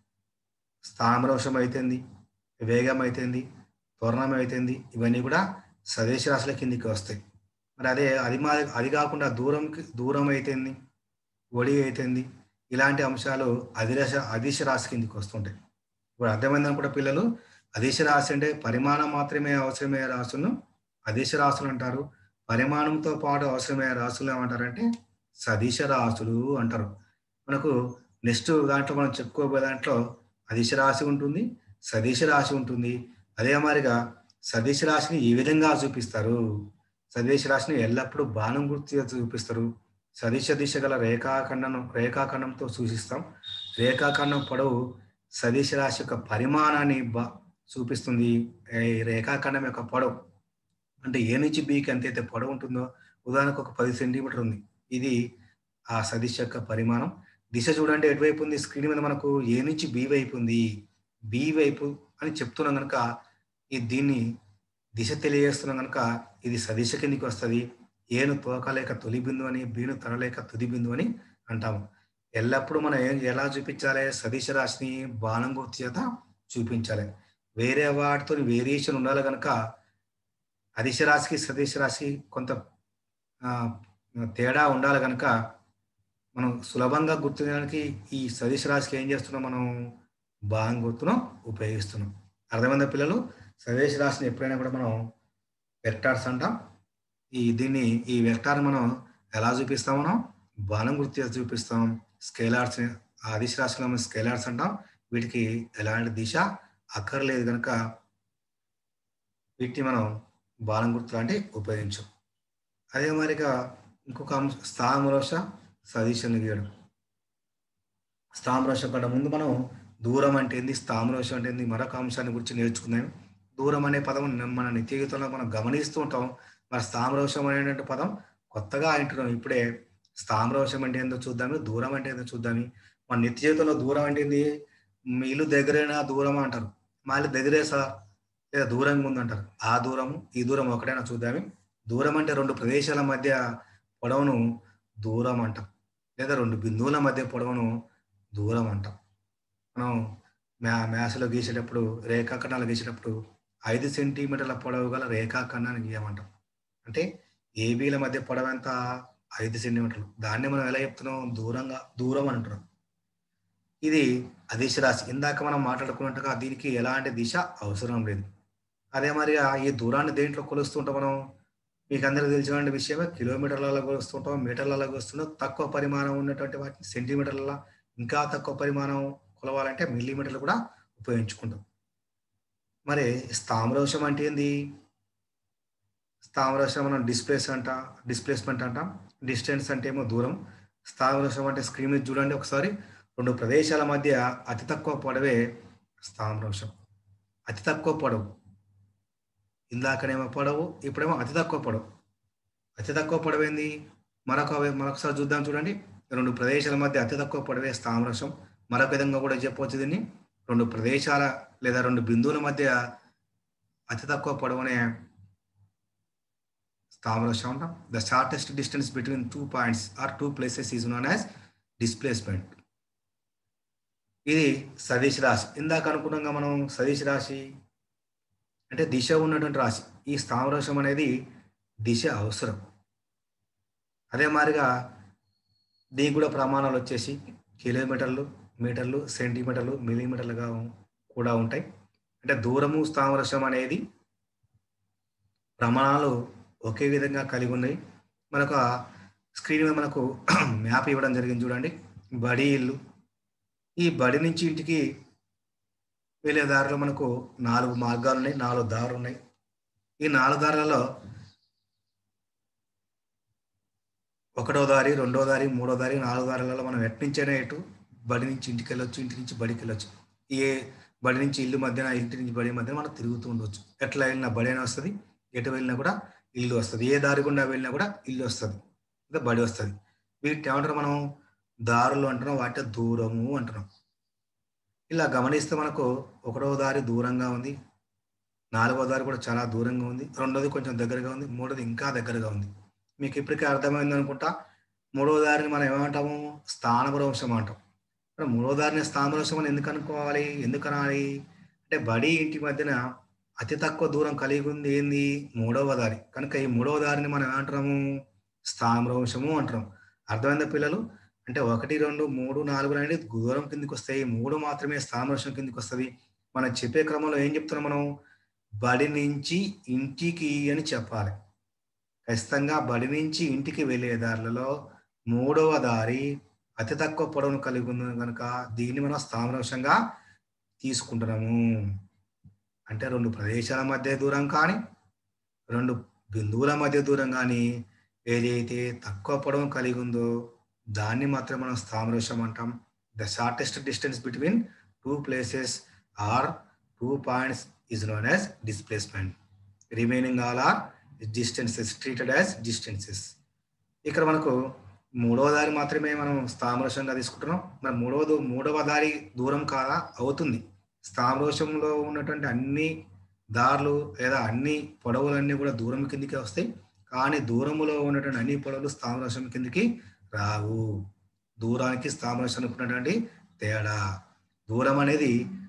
స్థానభ్రంశం అయితేంది, వేగం అయితేంది, త్వరణం అయితేంది, ఇవన్నీ కూడా సదిశ రాశుల కిందకి వస్తాయి. మరి అది గాకుండా దూరం అయితేంది, ఒడి అయితేంది, ఇలాంటి అంశాలు అదిశ రాశి కిందకి వస్తుంటాయి. ఇప్పుడు అర్థమైందనుకుంటా పిల్లలు. అదిశ రాశి అంటే పరిమాణం మాత్రమే అవసరమయ్యే రాశులను అదిశ రాశులు అంటారు. పరిమాణంతో పాటు అవసరమయ్యే రాశులు ఏమంటారంటే సదిశ రాశులు అంటారు. మనకు నెక్స్ట్ దాంట్లో మనం చెప్పుకోబోయే దాంట్లో అదిశ రాశి ఉంటుంది, సదిశ రాశి ఉంటుంది. అదే మాదిరిగా సదిశ రాశిని ఈ విధంగా చూపిస్తారు. సదిశ రాశిని ఎల్లప్పుడూ బాణం గుర్తుగా చూపిస్తారు. సదిశ దిశ గల రేఖాఖండంతో సూచిస్తాం. రేఖాఖండం పొడవు సదిశ రాశి యొక్క పరిమాణాన్ని చూపిస్తుంది. ఈ రేఖాఖండం యొక్క పొడవు అంటే ఏ నుంచి బికి ఎంతైతే పొడవు ఉంటుందో, ఉదాహరణకు ఒక 10 సెంటీమీటర్ ఉంది. ఇది ఆ సదిశ యొక్క పరిమాణం. దిశ చూడండి ఎటువైపు ఉంది? స్క్రీన్ మీద మనకు ఏ నుంచి బి వైపు ఉంది. బి వైపు అని చెప్తున్నాం గనుక, దీన్ని దిశ తెలియజేస్తున్నాం గనుక, ఇది సదిశ కిందకి వస్తది. ఏను తోక లేక తొలి బిందువు అని, బీను తల లేక తుది బిందువు అని అంటాము. ఎల్లప్పుడూ మనం ఎలా చూపించాలి? సదిశ రాశిని బాణం గుర్తు చేత చూపించాలి. వేరే వాటితోని వేరియేషన్ ఉండాలి గనక, అదిశ రాశికి, సదిశ రాశి కొంత ఆహ్, తేడా ఉండాలి గనక, మనం సులభంగా గుర్తించడానికి ఈ సదిశ రాశికి ఏం చేస్తున్నాం మనం? బాణం గుర్తును ఉపయోగిస్తున్నాం. అర్థమైందా పిల్లలు? సదిశ రాశిని ఎప్పుడైనా కూడా మనం వెక్టార్స్ అంటాం. ఈ వెక్టార్ మనం ఎలా చూపిస్తాం మనం? బాణం గుర్తు చేసి చూపిస్తాం. స్కేలార్స్ అదిశ రాశిలో మనం స్కేలార్స్ అంటాం. వీటికి ఎలాంటి దిశ అక్కర్లేదు కనుక వీటిని మనం బాణం గుర్తు లాంటివి ఉపయోగించం. అదే మరిగా ఇంకొక అంశం స్థానభ్రంశ సదిశను గీయడం. స్థానభ్రంశం కంటే ముందు మనం దూరం అంటే ఏంది, స్థానభ్రంశం అంటే ఏంది మరొక అంశాన్ని గురించి నేర్చుకుందాం. దూరం అనే పదం మన నిత్య జీవితంలో మనం గమనిస్తూ ఉంటాం. మరి స్థానభ్రంశం అనేటువంటి పదం కొత్తగా వింటున్నాం ఇప్పుడే. స్థానభ్రంశం అంటే ఏందో చూద్దాము, దూరం అంటే ఏందో చూద్దాము. మన నిత్య జీవితంలో దూరం అంటే ఏంది? మీ ఇల్లు దగ్గరేనా దూరం అంటారు. మా ఇల్లు దగ్గరే సార్ లేదా దూరంగా ఉందంటారు. ఆ దూరము ఈ దూరం ఒకటేనా చూద్దాము. దూరం అంటే రెండు ప్రదేశాల మధ్య పొడవును దూరం అంటాం, లేదా రెండు బిందువుల మధ్య పొడవును దూరం అంటాం. మనం మ్యాథ్స్లో గీసేటప్పుడు రేఖాఖండాలు గీసేటప్పుడు 5 సెంటీమీటర్ల పొడవు గల రేఖాఖండాన్ని గీయమంటాం. అంటే ఏబీల మధ్య పొడవు ఎంత? 5 సెంటీమీటర్లు. దాన్ని మనం ఎలా చెప్తున్నాం? దూరం అంటున్నాం. ఇది అదిశ రాశి. ఇందాక మనం మాట్లాడుకున్నట్టుగా దీనికి ఎలాంటి దిశ అవసరం లేదు. అదే మరి ఈ దూరాన్ని దేంట్లో కొలుస్తుంటాం మనం? మీకు అందరికీ తెలిసిన విషయమే, కిలోమీటర్లలో కొలుస్తుంటాం, మీటర్లలో కొలుస్తుంటాం. తక్కువ పరిమాణం ఉన్నటువంటి వాటిని సెంటీమీటర్ల, ఇంకా తక్కువ పరిమాణం కొలవాలంటే మిల్లీమీటర్లు కూడా ఉపయోగించుకుంటాం. మరి స్థానభ్రంశం అంటే ఏంది? స్థానభ్రంశం మనం డిస్ప్లేస్మెంట్ అంటాం. డిస్టెన్స్ అంటే ఏమో దూరం. స్థానభ్రంశం అంటే స్క్రీన్ మీద చూడండి ఒకసారి. రెండు ప్రదేశాల మధ్య అతి తక్కువ పొడవే స్థానభ్రంశం. అతి తక్కువ పొడవు. ఇందాకనేమో పొడవు, ఇప్పుడేమో అతి తక్కువ పొడవు. అతి తక్కువ పొడవు ఏంది? మరొకసారి చూద్దాం చూడండి. రెండు ప్రదేశాల మధ్య అతి తక్కువ పొడవే స్థానభ్రంశం. మరొక విధంగా కూడా చెప్పవచ్చు దీన్ని. రెండు ప్రదేశాల లేదా రెండు బిందువుల మధ్య అతి తక్కువ పొడవునే స్థానభ్రంశం అంటాం. The shortest distance between 2 points or 2 places is known as displacement. ఇది సదిశ రాశి. ఇందాక అనుకున్నాగా మనం సదిశ రాశి అంటే దిశ ఉన్నటువంటి రాశి. ఈ స్థానభ్రంశం అనేది దిశ అవసరం. అదే మాదిరిగా దీనికి కూడా ప్రమాణాలు వచ్చేసి కిలోమీటర్లు, మీటర్లు, సెంటీమీటర్లు, మిల్లీమీటర్లుగా కూడా ఉంటాయి. అంటే దూరము స్థానభ్రంశం అనేది ప్రమాణాలు ఒకే విధంగా కలిగి ఉన్నాయి. మనకు స్క్రీన్ మీద మనకు మ్యాప్ ఇవ్వడం జరిగింది చూడండి. బడి ఇల్లు. ఈ బడి నుంచి ఇంటికి వెళ్ళే దారిలో మనకు 4 మార్గాలు ఉన్నాయి, 4 దారులు ఉన్నాయి. ఈ 4 దారులలో ఒకటో దారి, రెండో దారి, మూడో దారి, 4 దారులలో మనం ఎట్నుంచైనా ఎటు బడి నుంచి ఇంటికి వెళ్ళొచ్చు, ఇంటి నుంచి బడికి వెళ్ళొచ్చు. ఏ బడి నుంచి ఇల్లు మధ్యన, ఇంటి నుంచి బడి మధ్యన మనం తిరుగుతూ ఉండవచ్చు. ఎట్లా వెళ్ళినా బడి అయినా వస్తుంది, ఎటు వెళ్ళినా కూడా ఇల్లు వస్తుంది. ఏ దారి గుండా వెళ్ళినా కూడా ఇల్లు వస్తుంది, ఇంకా బడి వస్తుంది. వీటిని ఏమంటారు మనం? దారులు అంటున్నాం, వాటి దూరము అంటున్నాం. ఇలా గమనిస్తే మనకు ఒకటో దారి దూరంగా ఉంది, 4వ దారి కూడా చాలా దూరంగా ఉంది, రెండోది కొంచెం దగ్గరగా ఉంది, మూడోది ఇంకా దగ్గరగా ఉంది. మీకు ఇప్పటికే అర్థమైంది అనుకుంటా. మూడో దారిని మనం ఏమంటాము? స్థానభ్రంశం అంటాం. మరి మూడో దారిని స్థానభ్రంశం అని ఎందుకు అనుకోవాలి, ఎందుకు అనాలి అంటే బడి ఇంటి మధ్యన అతి తక్కువ దూరం కలిగి ఉంది ఏంది? మూడవ దారి. కనుక ఈ మూడవ దారిని మనం ఏమంటున్నాము? స్థానభ్రంశము అంటున్నాం. అర్థమైందా పిల్లలు? అంటే 1, 2, 3, 4 అనేది దూరం కిందికి వస్తాయి. 3 మాత్రమే స్థానభ్రంశం కిందికి వస్తుంది. మనం చెప్పే క్రమంలో ఏం చెప్తున్నాం మనం? బడి నుంచి ఇంటికి అని చెప్పాలి. ఖచ్చితంగా బడి నుంచి ఇంటికి వెళ్ళే దారులలో మూడవ దారి అతి తక్కువ పొడవును కలిగి ఉంది కనుక దీన్ని మనం స్థానభ్రంశంగా తీసుకుంటున్నాము. అంటే రెండు ప్రదేశాల మధ్య దూరం కానీ, రెండు బిందువుల మధ్య దూరం కానీ ఏదైతే తక్కువ పొడవు కలిగి ఉందో దాన్ని మాత్రం మనం స్థానభ్రంశం అంటాం. The shortest distance between 2 places or 2 points is known as displacement. Remaining all are distances treated as distances. ఇక్కడ మనకు మూడవ దారి మాత్రమే మనం స్థానభ్రంశంగా తీసుకుంటున్నాం. మరి మూడవ దారి దూరం కాదా? అవుతుంది. స్థానభ్రంశంలో ఉన్నటువంటి అన్ని దారులు లేదా అన్ని పొడవులన్నీ కూడా దూరం కిందికి వస్తాయి. కానీ దూరములో ఉన్నటువంటి అన్ని పొడవులు స్థానభ్రంశం కిందికి రావు. దూరానికి స్థానభ్రంశానికి ఉన్నటువంటి తేడా. దూరం అనేది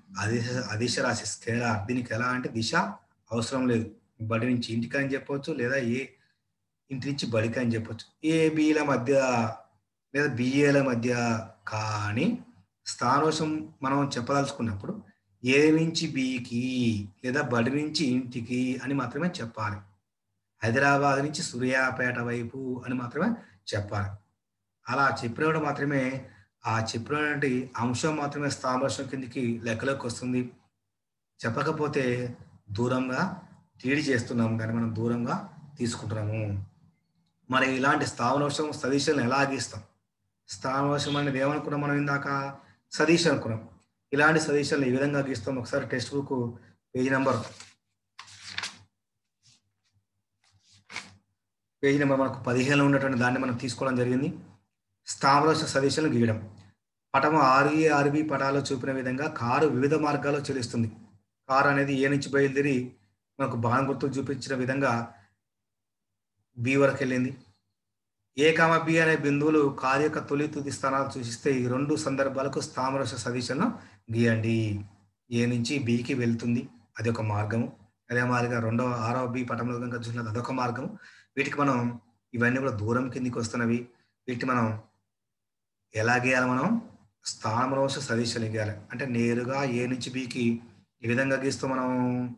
అదిశ రాశి, స్కేలార్. దీనికి ఎలా అంటే దిశ అవసరం లేదు. బడి నుంచి ఇంటికి అని చెప్పవచ్చు, లేదా ఇంటి నుంచి బడికి అని చెప్పొచ్చు. ఏబీల మధ్య లేదా బిఏల మధ్య. కానీ స్థానభ్రంశం మనం చెప్పదలుచుకున్నప్పుడు ఏ నుంచి బికి లేదా బడి నుంచి ఇంటికి అని మాత్రమే చెప్పాలి. హైదరాబాద్ నుంచి సూర్యాపేట వైపు అని మాత్రమే చెప్పాలి. అలా చెప్పినప్పుడు మాత్రమే ఆ చెప్పినటువంటి అంశం మాత్రమే స్థానభ్రంశం కిందకి లెక్కలోకి వస్తుంది. చెప్పకపోతే దూరంగా టీడీ చేస్తున్నాము కానీ మనం దూరంగా తీసుకుంటున్నాము. మరి ఇలాంటి స్థావరవశం సదిశలను ఎలా గీస్తాం? స్థావరవశం అనేది ఏమనుకున్నాం మనం ఇందాక? సదిశ అనుకున్నాం. ఇలాంటి సదిశలను ఏ విధంగా గీస్తాం? ఒకసారి టెక్స్ట్ బుక్ పేజీ నెంబర్ మనకు 15లో ఉన్నటువంటి దాన్ని మనం తీసుకోవడం జరిగింది. స్థావరవశ సదిశలను గీయడం. పటము 6A 6B పటాల్లో చూపిన విధంగా కారు వివిధ మార్గాల్లో చలిస్తుంది. కారు అనేది ఏ నుంచి బయలుదేరి మనకు బాణం గుర్తు చూపించిన విధంగా బి వరకు వెళ్ళింది. ఏ కామ బి అనే బిందువులు కారు యొక్క తొలి తుది స్థానాలు సూచిస్తే ఈ రెండు సందర్భాలకు స్థావరవశ సదిశను గీయండి. ఏ నుంచి బికి వెళ్తుంది, అది ఒక మార్గము. అదే మాదిరిగా 6వ బి పటంలో కనుక చూసినది అదొక మార్గము. వీటికి మనం ఇవన్నీ కూడా దూరం కిందికి వస్తున్నవి. వీటిని మనం ఎలా గీయాలి? మనం స్థానభ్రంశ సదిశలు గీయాలి. అంటే నేరుగా ఏ నుంచి బికి ఏ విధంగా గీస్తూ మనం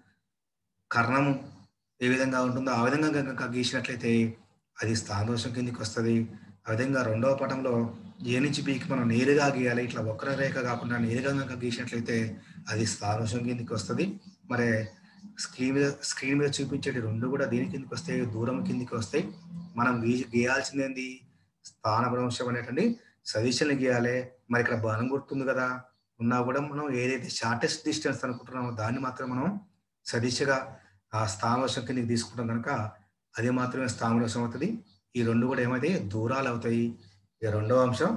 కర్ణము ఏ విధంగా ఉంటుందో ఆ విధంగా కనుక గీసినట్లయితే అది స్థానభ్రంశం కిందికి వస్తుంది. ఆ విధంగా 2వ పటంలో ఏ నుంచి బికి మనం నేరుగా గీయాలి. ఇట్లా వక్రరేఖ కాకుండా నేరుగా కనుక గీసినట్లయితే అది స్థానభ్రంశం కిందికి వస్తుంది. మరి స్క్రీన్ మీద చూపించేటి రెండు కూడా దీని కిందికి వస్తాయి, దూరం కిందికి వస్తాయి. మనం గీయాల్సింది ఏంది? స్థానభ్రంశం అనేటువంటి సదిశల్ని గీయాలి. మరి ఇక్కడ బాణం గుర్తుంది కదా, ఉన్నా కూడా మనం ఏదైతే షార్టెస్ట్ డిస్టెన్స్ అనుకుంటున్నామో దాన్ని మాత్రం మనం సదిశగా ఆ స్థానభ్రంశం కిందకి తీసుకుంటాం కనుక అది మాత్రమే స్థానభ్రంశం అవుతుంది. ఈ రెండు కూడా ఏమైతే దూరాలు అవుతాయి. ఈ రెండవ అంశం,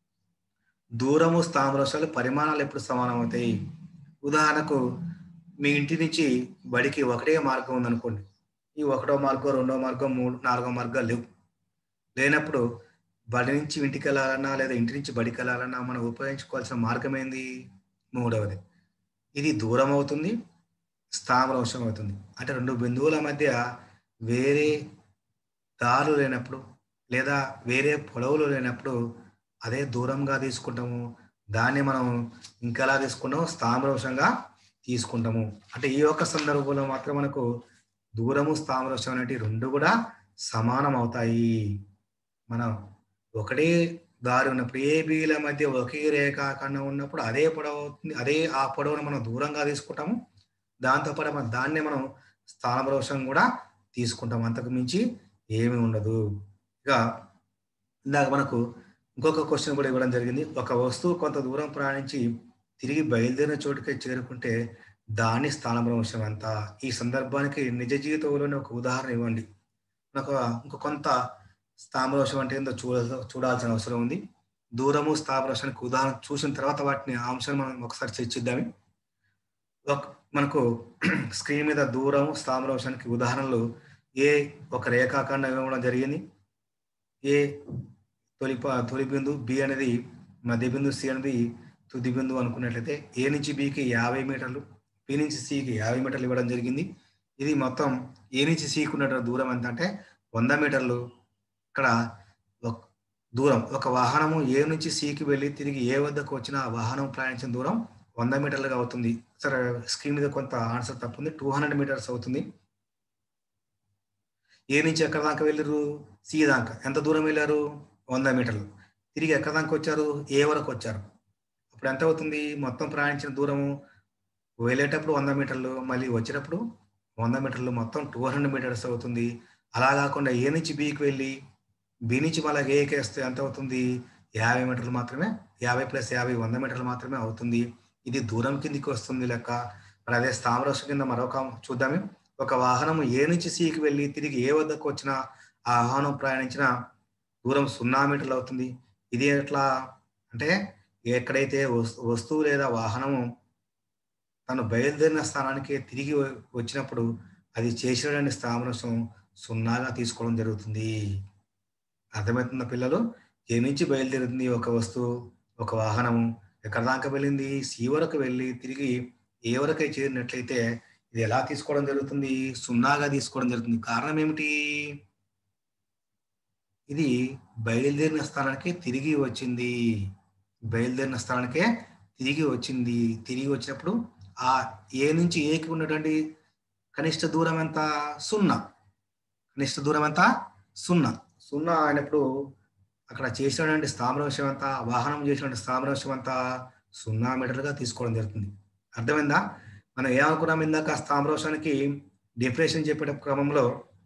దూరము స్థానభ్రంశాలు పరిమాణాలు ఎప్పుడు సమానం అవుతాయి? ఉదాహరణకు మీ ఇంటి నుంచి బడికి ఒకటే మార్గం ఉందనుకోండి. ఈ 1వ మార్గం, 2వ మార్గం, 4వ మార్గాలు లేవు. లేనప్పుడు బడి నుంచి ఇంటికి వెళ్ళాలన్నా లేదా ఇంటి నుంచి బడికి వెళ్ళాలన్నా మనం ఉపయోగించుకోవాల్సిన మార్గం ఏంది? 3వది. ఇది దూరం అవుతుంది, స్థానభ్రంశం అవుతుంది. అంటే రెండు బిందువుల మధ్య వేరే దారులు లేనప్పుడు లేదా వేరే పొడవులు లేనప్పుడు అదే దూరంగా తీసుకుంటాము. దాన్ని మనం ఇంకెలా తీసుకుంటాము? స్థానభ్రంశంగా తీసుకుంటాము. అంటే ఈ యొక్క సందర్భంలో మాత్రం మనకు దూరము స్థానభ్రంశం అనేటి రెండు కూడా సమానం అవుతాయి. మనం ఒకటే దారి ఉన్నప్పుడు ఏబీల మధ్య ఒకే రేఖాఖండం ఉన్నప్పుడు అదే పొడవు అవుతుంది. అదే ఆ పొడవును మనం దూరంగా తీసుకుంటాము. దాంతోపాటు దాన్నే మనం స్థానభ్రంశం కూడా తీసుకుంటాం. అంతకు మించి ఏమి ఉండదు. ఇక ఇందాక మనకు ఇంకొక క్వశ్చన్ కూడా ఇవ్వడం జరిగింది. ఒక వస్తువు కొంత దూరం ప్రయాణించి తిరిగి బయలుదేరిన చోటుకి చేరుకుంటే దాని స్థానభ్రంశం ఎంత? ఈ సందర్భానికి నిజ జీవితంలోనే ఒక ఉదాహరణ ఇవ్వండి. నాకు ఇంకో కొంత స్థానభ్రంశం అంటే ఏందో చూడాల్సిన అవసరం ఉంది. దూరము స్థానభ్రంశానికి ఉదాహరణ చూసిన తర్వాత వాటిని అంశాన్ని మనం ఒకసారి చర్చిద్దాము. మనకు స్క్రీన్ మీద దూరము స్థానభ్రంశానికి ఉదాహరణలు ఒక రేఖాఖండం ఇవ్వడం జరిగింది. ఏ తొలి బిందు, బి అనేది మధ్య బిందు, సి అనేది తుది బిందువు అనుకున్నట్లయితే ఏ నుంచి బికి 50 మీటర్లు, బి నుంచి సికి 50 మీటర్లు ఇవ్వడం జరిగింది. ఇది మొత్తం ఏ నుంచి సికి ఉన్న దూరం ఎంత అంటే 100 మీటర్లు. ఇక్కడ దూరం ఒక వాహనము ఏ నుంచి సికి వెళ్ళి తిరిగి ఏ వద్దకు వచ్చిన ఆ వాహనం ప్రయాణించిన దూరం 100 మీటర్లుగా అవుతుంది. సరే, స్క్రీన్ మీద కొంత ఆన్సర్ తప్పుంది. 200 మీటర్స్ అవుతుంది. ఏ నుంచి ఎక్కడ దాకా వెళ్ళారు? సి దాకా. ఎంత దూరం వెళ్ళారు? 100 మీటర్లు. తిరిగి ఎక్కడ దాకా వచ్చారు? ఏ వరకు వచ్చారు. అప్పుడు ఎంత అవుతుంది? మొత్తం ప్రయాణించిన దూరము వెళ్ళేటప్పుడు 100 మీటర్లు, మళ్ళీ వచ్చేటప్పుడు 100 మీటర్లు, మొత్తం 200 మీటర్స్ అవుతుంది. అలా కాకుండా ఏ నుంచి బికి వెళ్ళి బి నుంచి మళ్ళీ ఏకి వేస్తే ఎంత అవుతుంది? 50 మీటర్లు మాత్రమే. 50 + 50 100 మీటర్లు మాత్రమే అవుతుంది. ఇది దూరం కిందికి వస్తుంది లెక్క. మరి అదే స్థానభ్రంశం కింద మరొక చూద్దాము. ఒక వాహనం ఏ నుంచి సికి వెళ్ళి తిరిగి ఏ వద్దకు వచ్చిన ఆ వాహనం ప్రయాణించిన దూరం 0 మీటర్లు అవుతుంది. ఇది ఎట్లా అంటే ఎక్కడైతే వస్తువు లేదా వాహనము తను బయలుదేరిన స్థానానికి తిరిగి వచ్చినప్పుడు అది చేసినటువంటి స్థానభ్రంశం 0గా తీసుకోవడం జరుగుతుంది. అర్థమవుతుందా పిల్లలు? ఏ నుంచి బయలుదేరుతుంది ఒక వస్తువు, ఒక వాహనము ఎక్కడ దాకా వెళ్ళింది? సి వరకు వెళ్ళి తిరిగి ఏ వరకు చేరినట్లయితే ఇది ఎలా తీసుకోవడం జరుగుతుంది? 0గా తీసుకోవడం జరుగుతుంది. కారణం ఏమిటి? ఇది బయలుదేరిన స్థానానికి తిరిగి వచ్చింది. బయలుదేరిన స్థానానికే తిరిగి వచ్చింది. తిరిగి వచ్చినప్పుడు ఆ ఏ నుంచి ఏకి ఉన్నటువంటి కనిష్ట దూరం ఎంత? 0. కనిష్ట దూరం ఎంత? 0. 0 అయినప్పుడు అక్కడ చేసినటువంటి స్థావరాంశం ఎంత? వాహనం చేసినటువంటి స్థావరాంశం ఎంత? 0 మీటర్లుగా తీసుకోవడం జరుగుతుంది. అర్థమైందా? మనం ఏమనుకున్నాం ఇందాక స్థావరాంశానికి డెఫినేషన్ చెప్పే క్రమంలో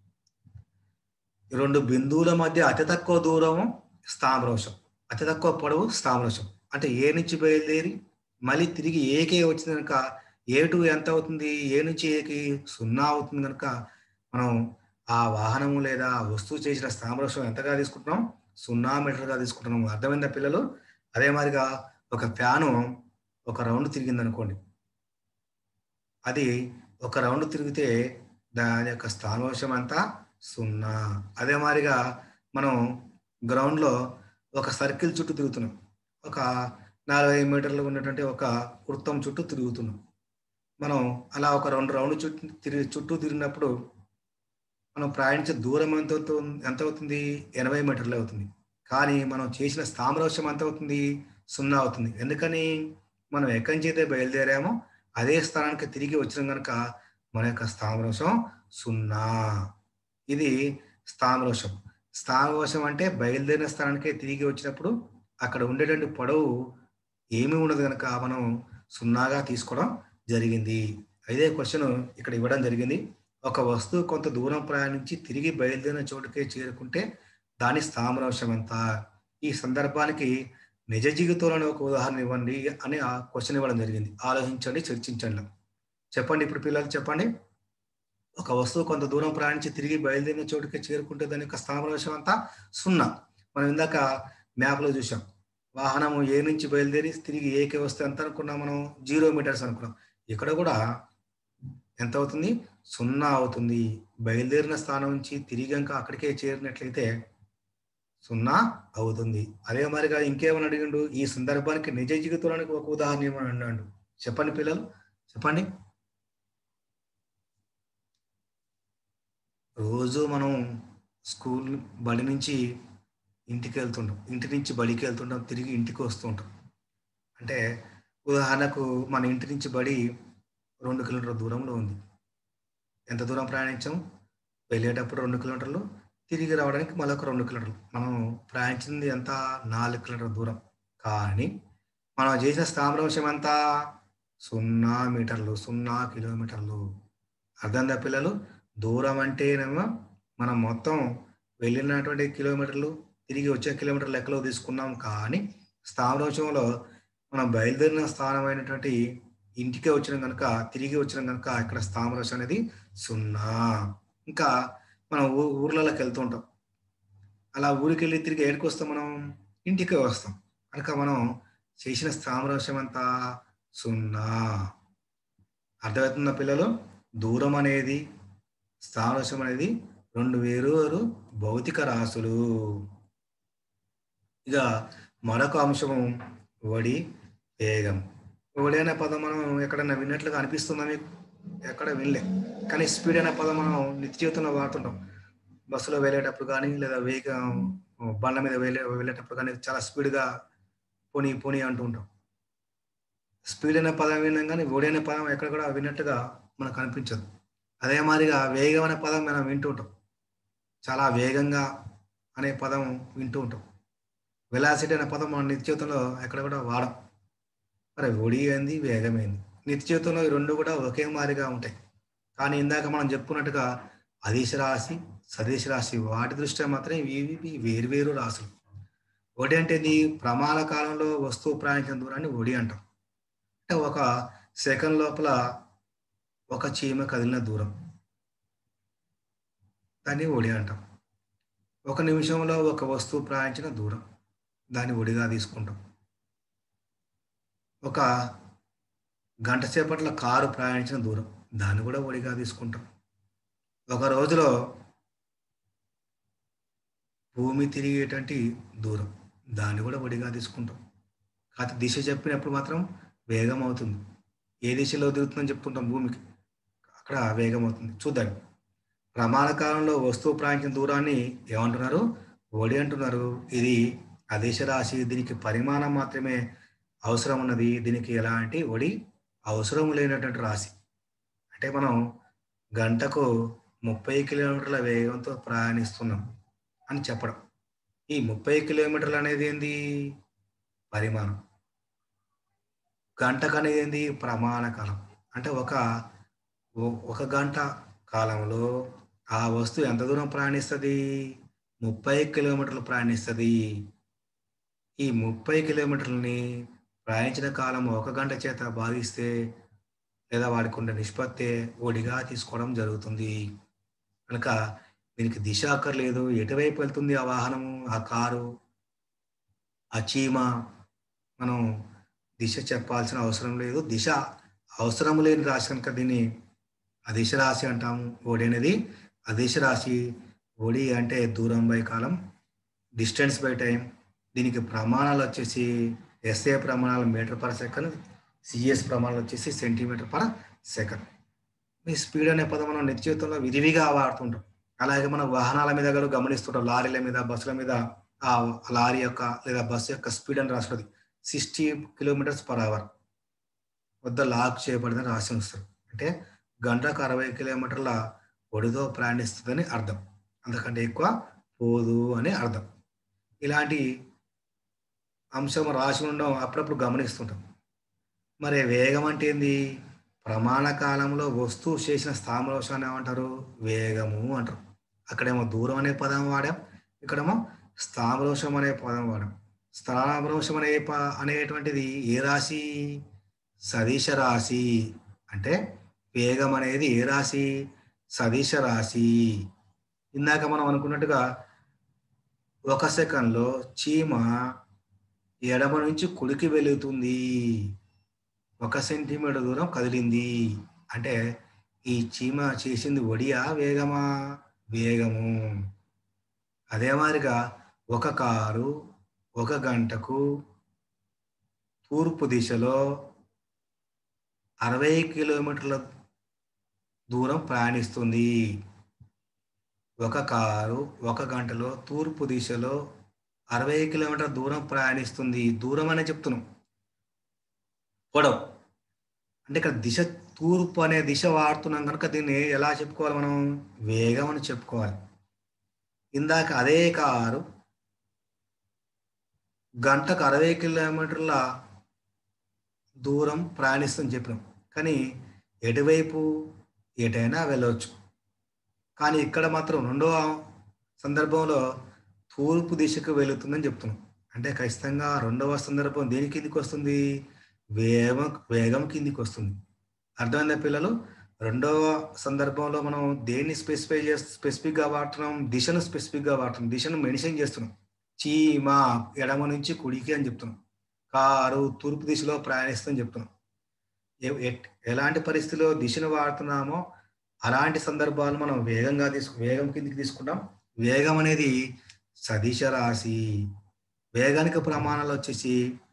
2 బిందువుల మధ్య అతి తక్కువ దూరం స్థావరాంశం. అతి తక్కువ పొడవు స్థావరాంశం. అంటే ఏ నుంచి బయలుదేరి మళ్ళీ తిరిగి ఏకే వచ్చింది కనుక ఏ2 ఎంత అవుతుంది? ఏ నుంచి ఏకి 0 అవుతుంది కనుక మనం ఆ వాహనము లేదా ఆ వస్తువు చేసిన స్థావరాంశం ఎంతగా తీసుకుంటున్నాం? 0 మీటర్‌గా తీసుకుంటున్నాం. అర్థమైందా పిల్లలు? అదే మాదిరిగా ఒక ఫ్యాను ఒక రౌండ్ తిరిగిందనుకోండి. అది ఒక రౌండ్ తిరిగితే దాని యొక్క స్థానాంశం ఎంత? 0. అదే మాదిరిగా మనం గ్రౌండ్‌లో ఒక సర్కిల్ చుట్టూ తిరుగుతున్నాం. ఒక 40 మీటర్లు ఉన్నటువంటి ఒక వృత్తం చుట్టూ తిరుగుతున్నాం. మనం అలా ఒక 2 రౌండ్‌లు చుట్టూ తిరిగినప్పుడు మనం ప్రయాణించే దూరం ఎంత అవుతుంది? 80 మీటర్లే అవుతుంది. కానీ మనం చేసిన స్థానభ్రంశం ఎంత అవుతుంది? 0 అవుతుంది. ఎందుకని? మనం ఎక్కడి నుంచి అయితే బయలుదేరామో అదే స్థానానికి తిరిగి వచ్చినాం గనుక మన యొక్క స్థానభ్రంశం 0. ఇది స్థానభ్రంశం. స్థానభ్రంశం అంటే బయలుదేరిన స్థానానికే తిరిగి వచ్చినప్పుడు అక్కడ ఉండేటువంటి పొడవు ఏమీ ఉండదు గనక మనం 0గా తీసుకోవడం జరిగింది. అదే క్వెషన్ ఇక్కడ ఇవ్వడం జరిగింది. ఒక వస్తువు కొంత దూరం ప్రయాణించి తిరిగి బయలుదేరిన చోటుకే చేరుకుంటే దాని స్థానభ్రంశం ఎంత? ఈ సందర్భానికి నిజ జీవితంలోని ఒక ఉదాహరణ ఇవ్వండి అని ఆ క్వెషన్ ఇవ్వడం జరిగింది. ఆలోచించండి, చర్చించండి. చెప్పండి ఇప్పుడు పిల్లలు చెప్పండి. ఒక వస్తువు కొంత దూరం ప్రయాణించి తిరిగి బయలుదేరిన చోటుకే చేరుకుంటే దాని యొక్క స్థానభ్రంశం ఎంత? 0. మనం ఇందాక మ్యాప్‌లో చూసాం. వాహనము ఏ నుంచి బయలుదేరి తిరిగి ఏకి వస్తే ఎంత అనుకున్నాం మనం? 0 మీటర్స్ అనుకున్నాం. ఇక్కడ కూడా ఎంత అవుతుంది? 0 అవుతుంది. బయలుదేరిన స్థానం నుంచి తిరిగి గనుక అక్కడికే చేరినట్లయితే 0 అవుతుంది. అదే మాదిరిగా ఇంకేమని అడిగిండు? ఈ సందర్భానికి నిజ జీవితంలోనికి ఒక ఉదాహరణ ఇవ్వమని అన్నాడు. చెప్పండి పిల్లలు. చెప్పండి. రోజు మనం స్కూల్ బడి నుంచి ఇంటికెళ్తుంటాం. ఇంటి నుంచి బడికెళ్తుంటాం. తిరిగి ఇంటికి వస్తూ ఉంటాం. అంటే ఉదాహరణకు మన ఇంటి నుంచి బడి 2 కిలోమీటర్ల దూరంలో ఉంది. ఎంత దూరం ప్రయాణించాం? వెళ్ళేటప్పుడు 2 కిలోమీటర్లు, తిరిగి రావడానికి మళ్ళొక 2 కిలోమీటర్లు. మనం ప్రయాణించింది ఎంత? 4 కిలోమీటర్ల దూరం. కానీ మనం చేసిన స్థానభ్రంశం ఎంత? 0 మీటర్లు. 0 కిలోమీటర్లు. అర్థమైందా పిల్లలు? దూరం అంటేనేమో మనం మొత్తం వెళ్ళినటువంటి కిలోమీటర్లు, తిరిగి వచ్చే కిలోమీటర్లు లెక్కలో తీసుకున్నాం. కానీ స్థానభ్రంశంలో మనం బయలుదేరిన స్థానమైనటువంటి ఇంటికే వచ్చినాం గనుక, తిరిగి వచ్చినాం గనుక ఇక్కడ స్థానభ్రంశం అనేది 0. ఇంకా మనం ఊర్లలోకి వెళ్తూ ఉంటాం. అలా ఊరికెళ్ళి తిరిగి ఏడికొస్తాం మనం? ఇంటికే వస్తాం. కనుక మనం చేసిన స్థానభ్రంశం ఎంత? 0. అర్థమవుతుందా పిల్లలు? దూరం అనేది, స్థానభ్రంశం అనేది 2 వేరు భౌతిక రాశులు. ఇక మరొక అంశము వడి, వేగం. వడి అనే పదం మనం ఎక్కడైనా విన్నట్లుగా అనిపిస్తుందా మీకు? ఎక్కడ వినలే. కానీ స్పీడ్ అనే పదం మనం నిత్య జీవితంలో వాడుతుంటాం. బస్సులో వెళ్ళేటప్పుడు గానీ, లేదా బండ్ల మీద వెళ్ళేటప్పుడు గానీ చాలా స్పీడ్‌గా పోనీ, పోనీ అంటూ ఉంటాం. స్పీడ్ అనే పదం విన్నాం గానీ, ఒడి అనే పదం ఎక్కడ కూడా విన్నట్టుగా మనకు అనిపించదు. అదే మాదిరిగా వేగం అనే పదం మనం వింటూ ఉంటాం. చాలా వేగంగా అనే పదం వింటూ ఉంటాం. వెలాసిటీ అనే పదం మన నిత్య జీవితంలో ఎక్కడ కూడా వాడం. మరి ఒడి ఏంది? వేగం ఏంది? నిత్య జీవితంలో ఈ 2 కూడా ఒకే మాదిరిగా ఉంటాయి. కానీ ఇందాక మనం చెప్పుకున్నట్టుగా అదిశ రాశి, సదిశ రాశి వాటి దృష్ట్యా మాత్రం ఇవి వేరు వేరు రాశులు. ఒడి అంటే ఏంది? ప్రమాణ కాలంలో వస్తువు ప్రయాణించిన దూరాన్ని ఒడి అంటాం. అంటే ఒక సెకన్ లోపల ఒక చీమ కదిలిన దూరం. దాన్ని ఒడి అంటాం. ఒక నిమిషంలో ఒక వస్తువు ప్రయాణించిన దూరం. దాన్ని ఒడిగా తీసుకుంటాం. ఒక గంట సేపట్ల కారు ప్రయాణించిన దూరం. దాన్ని కూడా ఒడిగా తీసుకుంటాం. ఒక రోజులో భూమి తిరిగేటువంటి దూరం. దాన్ని కూడా ఒడిగా తీసుకుంటాం. కాతే దిశ చెప్పినప్పుడు మాత్రం వేగం అవుతుంది. ఏ దిశలో తిరుగుతుందని చెప్తుంటాం భూమికి. అక్కడ వేగం అవుతుంది. చూద్దాం. ప్రమాణ కాలంలో వస్తువు ప్రయాణించిన దూరాన్ని ఏమంటున్నారు? ఒడి అంటున్నారు. ఇది అదిశ రాశి. దీనికి పరిమాణం మాత్రమే అవసరం ఉన్నది. దీనికి ఎలాంటి ఒడి అవసరం లేనటువంటి రాశి. అంటే మనం గంటకు 30 కిలోమీటర్ల వేగంతో ప్రయాణిస్తున్నాం అని చెప్పడం. ఈ 30 కిలోమీటర్లు అనేది ఏంది? పరిమాణం. గంటకనేది ఏంది? ప్రమాణ కాలం. అంటే ఒక గంట కాలంలో ఆ వస్తువు ఎంత దూరం ప్రయాణిస్తది? 30 కిలోమీటర్లు ప్రయాణిస్తది. ఈ 30 కిలోమీటర్లని ప్రయాణించిన కాలం ఒక గంట చేత భాగిస్తే లేదా వాడికుండే నిష్పత్తే ఒడిగా తీసుకోవడం జరుగుతుంది. కనుక దీనికి దిశ అక్కర్లేదు. ఎటువైపు వెళ్తుంది ఆ వాహనము, ఆ కారు, ఆ చీమ మనం దిశ చెప్పాల్సిన అవసరం లేదు. దిశ అవసరం లేని రాశి కనుక దీన్ని అదిశ రాశి అంటాము. ఓడి అనేది అదిశ రాశి. ఓడి అంటే దూరం బై కాలం, డిస్టెన్స్ బై టైం. దీనికి ప్రమాణాలు వచ్చేసి ఎస్ఐ ప్రమాణాలు మీటర్ పర్ సెకండ్, సిఎస్ ప్రమాణాలు వచ్చేసి సెంటీమీటర్ పర్ సెకండ్. ఈ స్పీడ్ అనే పదం మనం నిత్య జీవితంలో విరివిగా వాడుతుంటాం. అలాగే మనం వాహనాల మీద కూడా గమనిస్తుంటాం. లారీల మీద, బస్సుల మీద ఆ లారీ యొక్క లేదా బస్సు యొక్క స్పీడ్ అని రాసుంటది. 60 కిలోమీటర్స్ పర్ అవర్ వద్ద లాక్ చేయబడిందని రాసి ఉంచుతారు. అంటే గంటకు 60 కిలోమీటర్ల ఒడితో ప్రయాణిస్తుందని అర్థం. అంతకంటే ఎక్కువ పోదు అని అర్థం. ఇలాంటి అంశం రాసి ఉండడం అప్పుడప్పుడు గమనిస్తుంటాం. మరి వేగం అంటే ఏంది? ప్రమాణ కాలంలో వస్తువు చేసిన స్థామరోషాన్ని ఏమంటారు? వేగము అంటారు. అక్కడేమో దూరం అనే పదం వాడాం. ఇక్కడేమో స్థామరోషం అనే పదం వాడాం. స్థామరోషం అనేటువంటిది ఏ రాశి? సదిశ రాశి. అంటే వేగం అనేది ఏ రాశి? సదిశ రాశి. ఇందాక మనం అనుకున్నట్టుగా ఒక సెకండ్‌లో చీమ ఎడమ నుంచి కుడికి వెళుతుంది. 1 సెంటీమీటర్ దూరం కదిలింది. అంటే ఈ చీమ చేసింది ఒడియా? వేగమా? వేగము. అదే మాదిరిగా ఒక కారు ఒక గంటకు తూర్పు దిశలో 60 కిలోమీటర్ల దూరం ప్రయాణిస్తుంది. ఒక కారు ఒక గంటలో తూర్పు దిశలో 60 కిలోమీటర్ల దూరం ప్రయాణిస్తుంది. దూరం అనే చెప్తున్నాం. పొడవు. అంటే ఇక్కడ దిశ తూర్పు అనే దిశ వాడుతున్నాం కనుక దీన్ని ఎలా చెప్పుకోవాలి మనం? వేగం అని చెప్పుకోవాలి. ఇందాక అదే కారు గంటకు 60 కిలోమీటర్ల దూరం ప్రయాణిస్తుందని చెప్పినాం. కానీ ఎటువైపు? ఎటైనా వెళ్ళొచ్చు. కానీ ఇక్కడ మాత్రం రెండవ సందర్భంలో తూర్పు దిశకు వెళుతుందని చెప్తున్నాం. అంటే ఖచ్చితంగా రెండవ సందర్భం దేని కిందికి వస్తుంది? వేగం కిందికి వస్తుంది. అర్థమైందా పిల్లలు? రెండవ సందర్భంలో మనం దేన్ని స్పెసిఫిక్‌గా వాడుతున్నాం? దిశను స్పెసిఫిక్‌గా వాడుతున్నాం. దిశను మెన్షన్ చేస్తున్నాం. చీమ ఎడమ నుంచి కుడికి అని చెప్తున్నాం. కారు తూర్పు దిశలో ప్రయాణిస్తుందని చెప్తున్నాం. ఎలాంటి పరిస్థితిలో దిశను వాడుతున్నామో అలాంటి సందర్భాలు మనం వేగం కిందికి తీసుకుంటాం. వేగం అనేది సదిశ రాశి. వేగానికి ప్రమాణాలు వచ్చేసి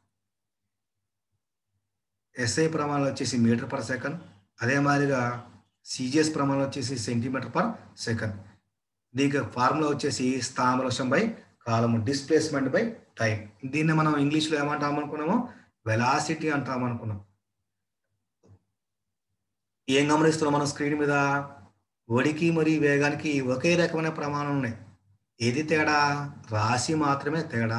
ఎస్ఐ ప్రమాణాలు వచ్చేసి మీటర్ పర్ సెకండ్. అదే మాదిరిగా సిజిఎస్ ప్రమాణాలు వచ్చేసి సెంటీమీటర్ పర్ సెకండ్. దీనికి ఫార్ములా వచ్చేసి స్థామరోషం బై కాలము, డిస్ప్లేస్మెంట్ బై టైం. దీన్ని మనం ఇంగ్లీష్‌లో ఏమంటాం అనుకున్నాము? వెలాసిటీ అంటాం అనుకున్నాం. ఏం గమనిస్తున్నాం మనం స్క్రీన్ మీద? ఒడికి మరియు వేగానికి ఒకే రకమైన ప్రమాణం ఉన్నాయి. ఏది తేడా? రాశి మాత్రమే తేడా.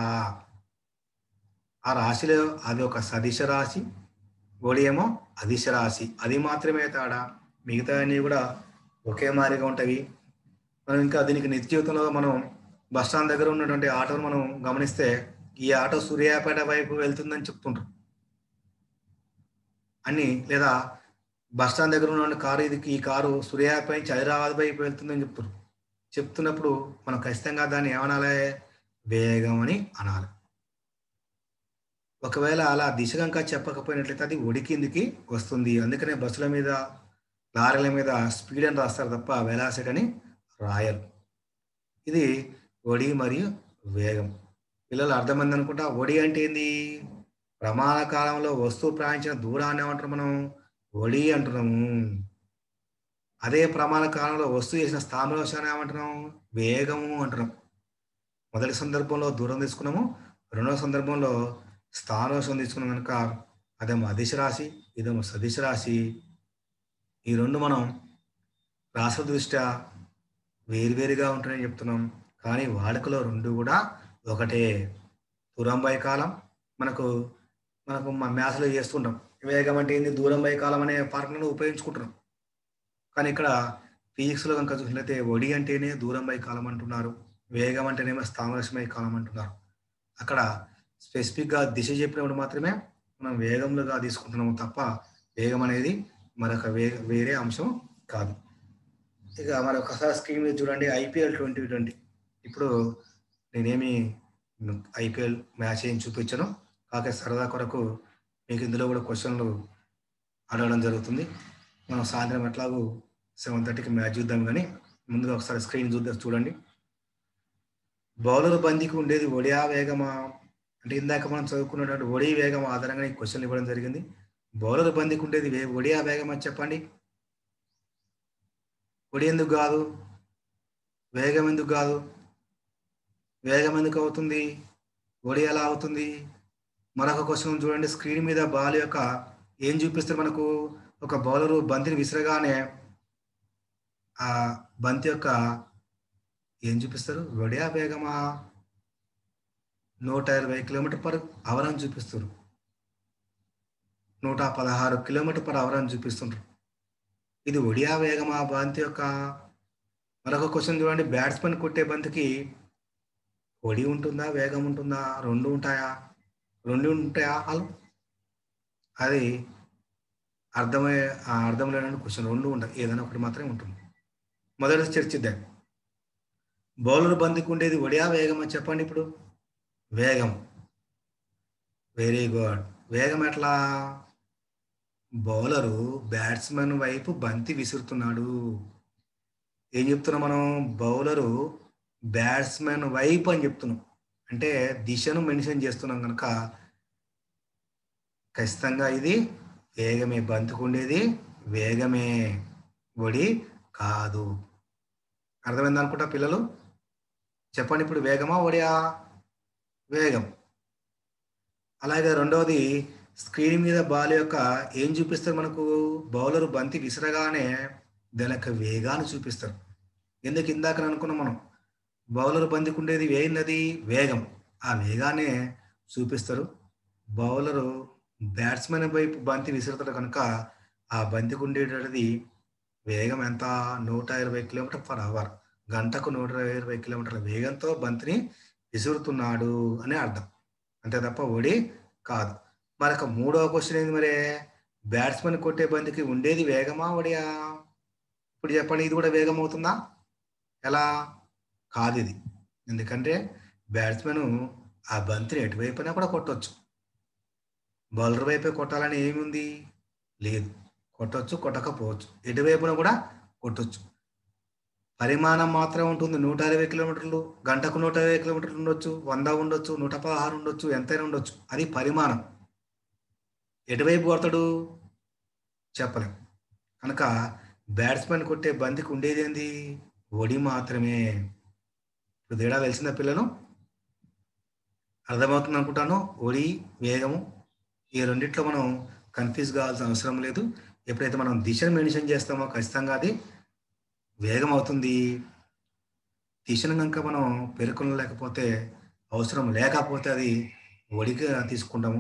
ఆ రాశిలో అది ఒక సదిశ రాశి, ఒడి ఏమో అదిశ రాశి. అది మాత్రమే తేడా. మిగతావన్నీ కూడా ఒకే మాదిరిగా ఉంటవి. మనం ఇంకా దీనికి నిత్య జీవితంలో మనం బస్ స్టాండ్ దగ్గర ఉన్నటువంటి ఆటోను మనం గమనిస్తే, ఈ ఆటో సూర్యాపేట వైపు వెళ్తుందని చెప్తుంటారు. లేదా బస్ స్టాండ్ దగ్గర ఉన్న కారు ఈ కారు సూర్యాపేట నుంచి హైదరాబాద్ వైపు వెళ్తుందని చెప్తున్నారు. చెప్తున్నప్పుడు మనం ఖచ్చితంగా దాన్ని ఏమనాలి? వేగం అని అనాలి. ఒకవేళ అలా దిశ గనుక చెప్పకపోయినట్లయితే అది ఒడి కిందికి వస్తుంది. అందుకనే బస్సుల మీద, లారీల మీద స్పీడ్ అని రాస్తారు తప్ప వెలాసిటీ అని రాయరు. ఇది ఒడి మరియు వేగం. పిల్లలు అర్థమైంది అనుకుంటా. ఒడి అంటే ఏంది? ప్రమాణ కాలంలో వస్తువు ప్రయాణించిన దూరాన్ని ఏమంటారు మనం? ఒడి అంటున్నాము. అదే ప్రమాణ కాలంలో వస్తువు చేసిన స్థామరోషాన్ని ఏమంటున్నాం? వేగము అంటున్నాం. మొదటి సందర్భంలో దూరం తీసుకున్నాము. రెండవ సందర్భంలో స్థానరోషం తీసుకున్నాం కనుక అదేమో అదిశ రాశి, ఇదేమో సదిశ రాశి. ఈ రెండు మనం రాష్ట్ర దృష్ట్యా వేరువేరుగా ఉంటున్నాయని చెప్తున్నాం. కానీ వాడుకలో 2 గూడా ఒకటే. దూరం బై కాలం మనకు మనకు మ్యాథ్స్‌లో చేస్తుంటాం. వేగం అంటే ఏంది? దూరం బై కాలం అనే ఫార్ములాను ఉపయోగించుకుంటున్నాం. కానీ ఇక్కడ ఫిజిక్స్‌లో గనుక చూసినట్లయితే ఒడి అంటేనే దూరం బై కాలం అంటున్నారు. వేగం అంటేనేమో స్థానభ్రంశం బై కాలం అంటున్నారు. అక్కడ స్పెసిఫిక్‌గా దిశ చెప్పినప్పుడు మాత్రమే మనం వేగంలుగా తీసుకుంటున్నాము తప్ప, వేగం అనేది మరొక వేరే అంశం కాదు. ఇక మరొకసారి స్క్రీన్ మీద చూడండి. ఐపీఎల్ 2020. ఇప్పుడు నేనేమి ఐపీఎల్ మ్యాచ్ ఏం చూపించను. కాకపోతే సరదా కొరకు మీకు ఇందులో కూడా క్వెషన్‌లు అడగడం జరుగుతుంది. మనం సాయంత్రం ఎట్లాగూ 7:30కి మ్యాచ్ చూద్దాం గానీ, ముందుగా ఒకసారి స్క్రీన్ చూడండి. బౌలర్ బంతికి ఉండేది ఒడియా వేగమా? అంటే ఇందాక మనం చదువుకున్నటువంటి ఒడి వేగం ఆధారంగా ఈ క్వెషన్‌లు ఇవ్వడం జరిగింది. బౌలర్ బంతికి ఉండేది ఒడియా వేగమా చెప్పండి? ఒడి ఎందుకు గాదు? వేగం ఎందుకు గాదు? వేగం ఎందుకు అవుతుంది? ఒడి ఎలా అవుతుంది? మరొక క్వెషన్ చూడండి. స్క్రీన్ మీద బాల్ యొక్క ఏం చూపిస్తారు మనకు? ఒక బౌలరు బంతిని విసరగానే ఆ బంతి యొక్క ఏం చూపిస్తారు? ఒడియా వేగమా? 120 కిలోమీటర్/అవర్ అని చూపిస్తుర్రు. 116 కిలోమీటర్/అవర్ అని చూపిస్తుండ్రు. ఇది ఒడియా వేగమా బంతి యొక్క? మరొక క్వెషన్ చూడండి. బ్యాట్స్‌మన్ కొట్టే బంతికి ఒడి ఉంటుందా? వేగం ఉంటుందా? 2 ఉంటాయా? 2 ఉంటాయా? అది అర్థం లేనటువంటి క్వెషన్. 2 ఉండవు. ఏదైనా ఒకటి మాత్రమే ఉంటుంది. మొదట చర్చిద్దాం. బౌలర్ బంతికి ఉండేది ఒడియా వేగమా చెప్పండి ఇప్పుడు? వేగం. Very good. వేగం ఎట్లా? బౌలరు బ్యాట్స్‌మన్ వైపు బంతి విసురుతున్నాడు. ఏం చెప్తున్నాం మనం? బౌలరు బ్యాట్స్‌మన్ వైపు అని చెప్తున్నాం. అంటే దిశను మెన్షన్ చేస్తున్నాం గనక ఖచ్చితంగా ఇది వేగమే. బంతికుండేది వేగమే. ఒడి కాదు. అర్థమైందనుకుంటా పిల్లలు? చెప్పండి ఇప్పుడు వేగమా? ఒడియా? వేగం. అలాగే రెండవది స్క్రీన్ మీద బాల్ యొక్క ఏం చూపిస్తారు మనకు? బౌలర్ బంతి విసరగానే దాని యొక్క వేగాన్ని చూపిస్తారు. ఎందుకు ఇందాకనే అనుకున్నాం మనం. బౌలర్ బంతికుండేది ఏందది? వేగం. ఆ వేగాన్నే చూపిస్తారు. బౌలరు బ్యాట్స్‌మన్ వైపు బంతి విసురుతాడు కనుక, ఆ బంతికుండేటటిది వేగం ఎంత? 120 కిలోమీటర్/అవర్. గంటకు 120 కిలోమీటర్ల వేగంతో బంతిని విసురుతున్నాడు అని అర్థం. అంతే తప్ప ఒడి కాదు. మరొక మూడవ క్వెషన్ ఏంది మరి? బ్యాట్స్‌మన్ కొట్టే బంతికి ఉండేది వేగమా? ఒడియా? ఇప్పుడు చెప్పండి ఇది కూడా వేగం అవుతుందా? ఎలా? కాదిది. ఎందుకంటే బ్యాట్స్‌మను ఆ బంతిని ఎటువైపైనా కూడా కొట్టొచ్చు. బౌలర్ వైపే కొట్టాలని ఏముంది? లేదు. కొట్టొచ్చు, కొట్టకపోవచ్చు. ఎటువైపున కూడా కొట్టొచ్చు. పరిమాణం మాత్రమే ఉంటుంది. 120 కిలోమీటర్లు, గంటకు 120 కిలోమీటర్లు ఉండొచ్చు, 100 ఉండొచ్చు, 116 ఉండొచ్చు, ఎంతైనా ఉండొచ్చు. అది పరిమాణం. ఎటువైపు కొడతాడు? చెప్పలేం. కనుక బ్యాట్స్‌మన్ కొట్టే బంతికి ఉండేదేంది? ఒడి మాత్రమే. ఇప్పుడు తేడా తెలిసిందా పిల్లలు? అర్థమవుతుందనుకుంటాను. ఒడి, వేగము ఈ రెండిట్లో మనం కన్‌ఫ్యూజ్ కావాల్సిన అవసరం లేదు. ఎప్పుడైతే మనం దిశను మెన్షన్ చేస్తామో ఖచ్చితంగా అది వేగం అవుతుంది. దిశను గనుక మనం పేర్కొనలేకపోతే, అవసరం లేకపోతే అది ఒడిగా తీసుకుంటాము.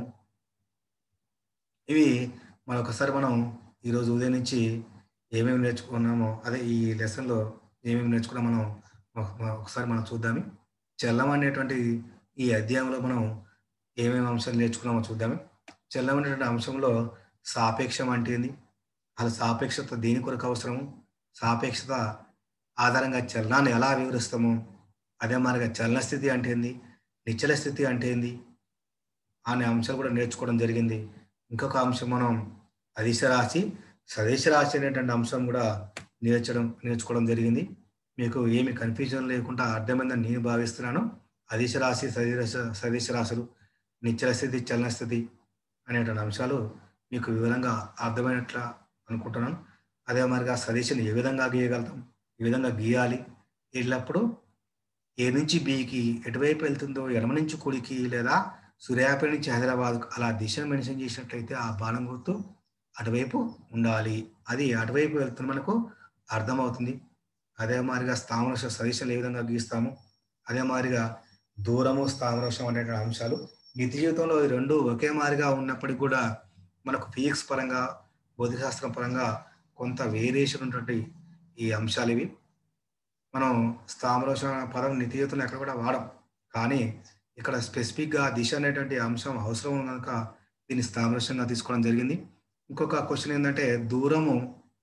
ఇవి మరొకసారి మనం ఈరోజు ఉదయం నుంచి ఏమేమి నేర్చుకున్నామో, అదే ఈ లెసన్‌లో ఏమేమి నేర్చుకున్నామో మనం ఒకసారి మనం చూద్దాము. చలనం అనేటువంటి ఈ అధ్యాయంలో మనం ఏమేమి అంశాలు నేర్చుకున్నామో చూద్దాము. చలనం అనేటువంటి అంశంలో సాపేక్షం అంటే ఏంది? అసలు సాపేక్షత దేని కొరకు అవసరము? సాపేక్షత ఆధారంగా చలనాన్ని ఎలా వివరిస్తాము? అదే మాదిరిగా చలన స్థితి అంటే ఏంది? నిశ్చల స్థితి అంటే ఏంది? అనే అంశాలు కూడా నేర్చుకోవడం జరిగింది. ఇంకొక అంశం మనం అదిశ రాశి, సదిశ రాశి అనేటువంటి అంశం కూడా నేర్చుకోవడం జరిగింది. మీకు ఏమి కన్‌ఫ్యూజన్ లేకుండా అర్థమైందని నేను భావిస్తున్నాను. అదిశ రాశి, సదిశ రాశులు, నిశ్చల స్థితి, చలన స్థితి అనేటువంటి అంశాలు మీకు వివరంగా అర్థమైనట్ల అనుకుంటున్నాను. అదే మాదిరిగా సదిశని ఏ విధంగా గీయగలుగుతాం? ఏ విధంగా గీయాలి? ఎల్లప్పుడు ఏ నుంచి బికి ఎటువైపు వెళ్తుందో ఎడమ నుంచి కుడికి లేదా సూర్యాపేట నుంచి హైదరాబాద్‌కు అలా దిశను మెన్షన్ చేసినట్లయితే ఆ బాణం గుర్తు అటువైపు ఉండాలి. అది అటువైపు వెళ్తుంది మనకు అర్థమవుతుంది. అదే మాదిరిగా స్థానభ్రంశం సదిశలు ఏ విధంగా గీస్తాము, అదే మాదిరిగా దూరము, స్థానభ్రంశం అనేటువంటి అంశాలు నిత్య జీవితంలో ఈ 2 ఒకే మాదిరిగా ఉన్నప్పటికి కూడా మనకు ఫిజిక్స్ పరంగా, భౌతిక శాస్త్రం పరంగా కొంత వేరియేషన్ ఉన్నటువంటి ఈ అంశాలివి. మనం స్థానభ్రంశం అనే పదం నిత్య జీవితంలో ఎక్కడ కూడా వాడం. కానీ ఇక్కడ స్పెసిఫిక్‌గా దిశ అనేటువంటి అంశం అవసరం గనుక దీన్ని స్థానభ్రంశంగా తీసుకోవడం జరిగింది. ఇంకొక క్వెషన్ ఏందంటే దూరము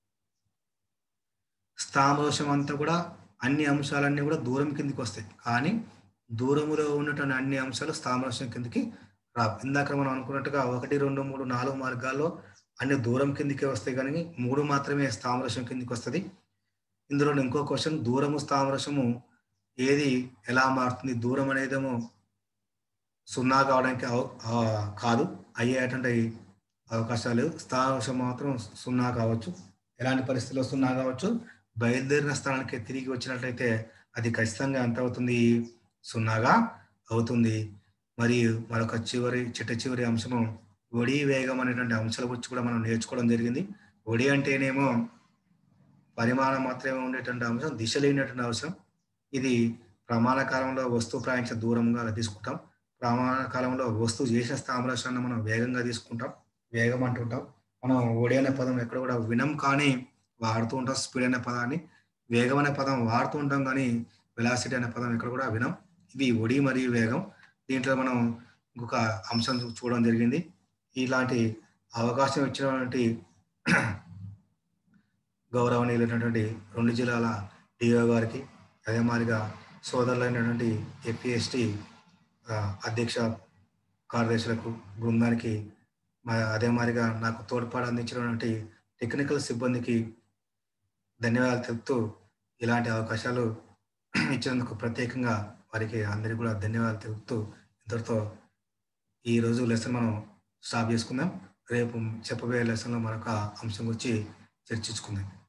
స్థానభ్రంశం అంతా కూడా అన్ని అంశాలన్నీ కూడా దూరం కిందకొస్తాయి. కానీ దూరములో ఉన్నటువంటి అన్ని అంశాలు స్థానభ్రంశం కిందకి రావు. ఇందాక మనం అనుకున్నట్టుగా 1, 2, 3, 4 మార్గాల్లో అన్ని దూరం కిందకే వస్తాయి గానీ 3 మాత్రమే స్థానభ్రంశం కిందకొస్తది. ఇందులోనే ఇంకో క్వెషన్ దూరము, స్థానభ్రంశము ఏది ఎలా మారుతుంది? దూరం అనేదేమో 0 కావడానికి కాదు. అయ్యేటువంటి అవకాశాలు. స్థానభ్రంశం మాత్రం 0 కావచ్చు. ఎలాంటి పరిస్థితుల్లో 0 కావచ్చు? బయలుదేరిన స్థానానికి తిరిగి వచ్చినట్లయితే అది ఖచ్చితంగా ఎంత అవుతుంది? 0గా అవుతుంది. మరియు మరొక చిట్ట చివరి అంశము ఒడి, వేగం అనేటువంటి అంశాల గురించి కూడా మనం నేర్చుకోవడం జరిగింది. ఒడి అంటేనేమో పరిమాణం మాత్రమే ఉండేటువంటి అంశం, దిశ లేనటువంటి అంశం. ఇది ప్రమాణ కాలంలో వస్తువు ప్రయాణించే దూరంగా అలా తీసుకుంటాం. ప్రమాణ కాలంలో వస్తువు చేసిన స్థానభ్రంశాన్ని మనం వేగంగా తీసుకుంటాం. వేగం అంటుంటాం. మనం ఒడి అనే పదం ఎక్కడ కూడా వినం కానీ వాడుతూ ఉంటాం స్పీడ్ అనే పదాన్ని. వేగం అనే పదం వాడుతూ ఉంటాం కానీ వెలాసిటీ అనే పదం ఎక్కడ కూడా వినం. ఇవి ఒడి మరియు వేగం. దీంట్లో మనం ఇంకొక అంశం చూడడం జరిగింది. ఇలాంటి అవకాశం ఇచ్చినటువంటి గౌరవనీయులైనటువంటి 2 జిల్లాల డిఓ గారికి, అదే మాదిరిగా సోదరులైనటువంటి ఏపీఎస్టీ అధ్యక్ష కార్యదర్శులకు, బృందానికి, అదే మాదిరిగా నాకు తోడ్పాటు అందించినటువంటి టెక్నికల్ సిబ్బందికి ధన్యవాదాలు తెలుపుతూ, ఇలాంటి అవకాశాలు ఇచ్చినందుకు ప్రత్యేకంగా వారికి అందరికీ కూడా ధన్యవాదాలు తెలుపుతూ, ఇంతటితో ఈరోజు లెసన్ మనం స్టాప్ చేసుకుందాం. రేపు చెప్పబోయే లెసన్‌లో మరొక అంశం గురించి చర్చించుకుందాం.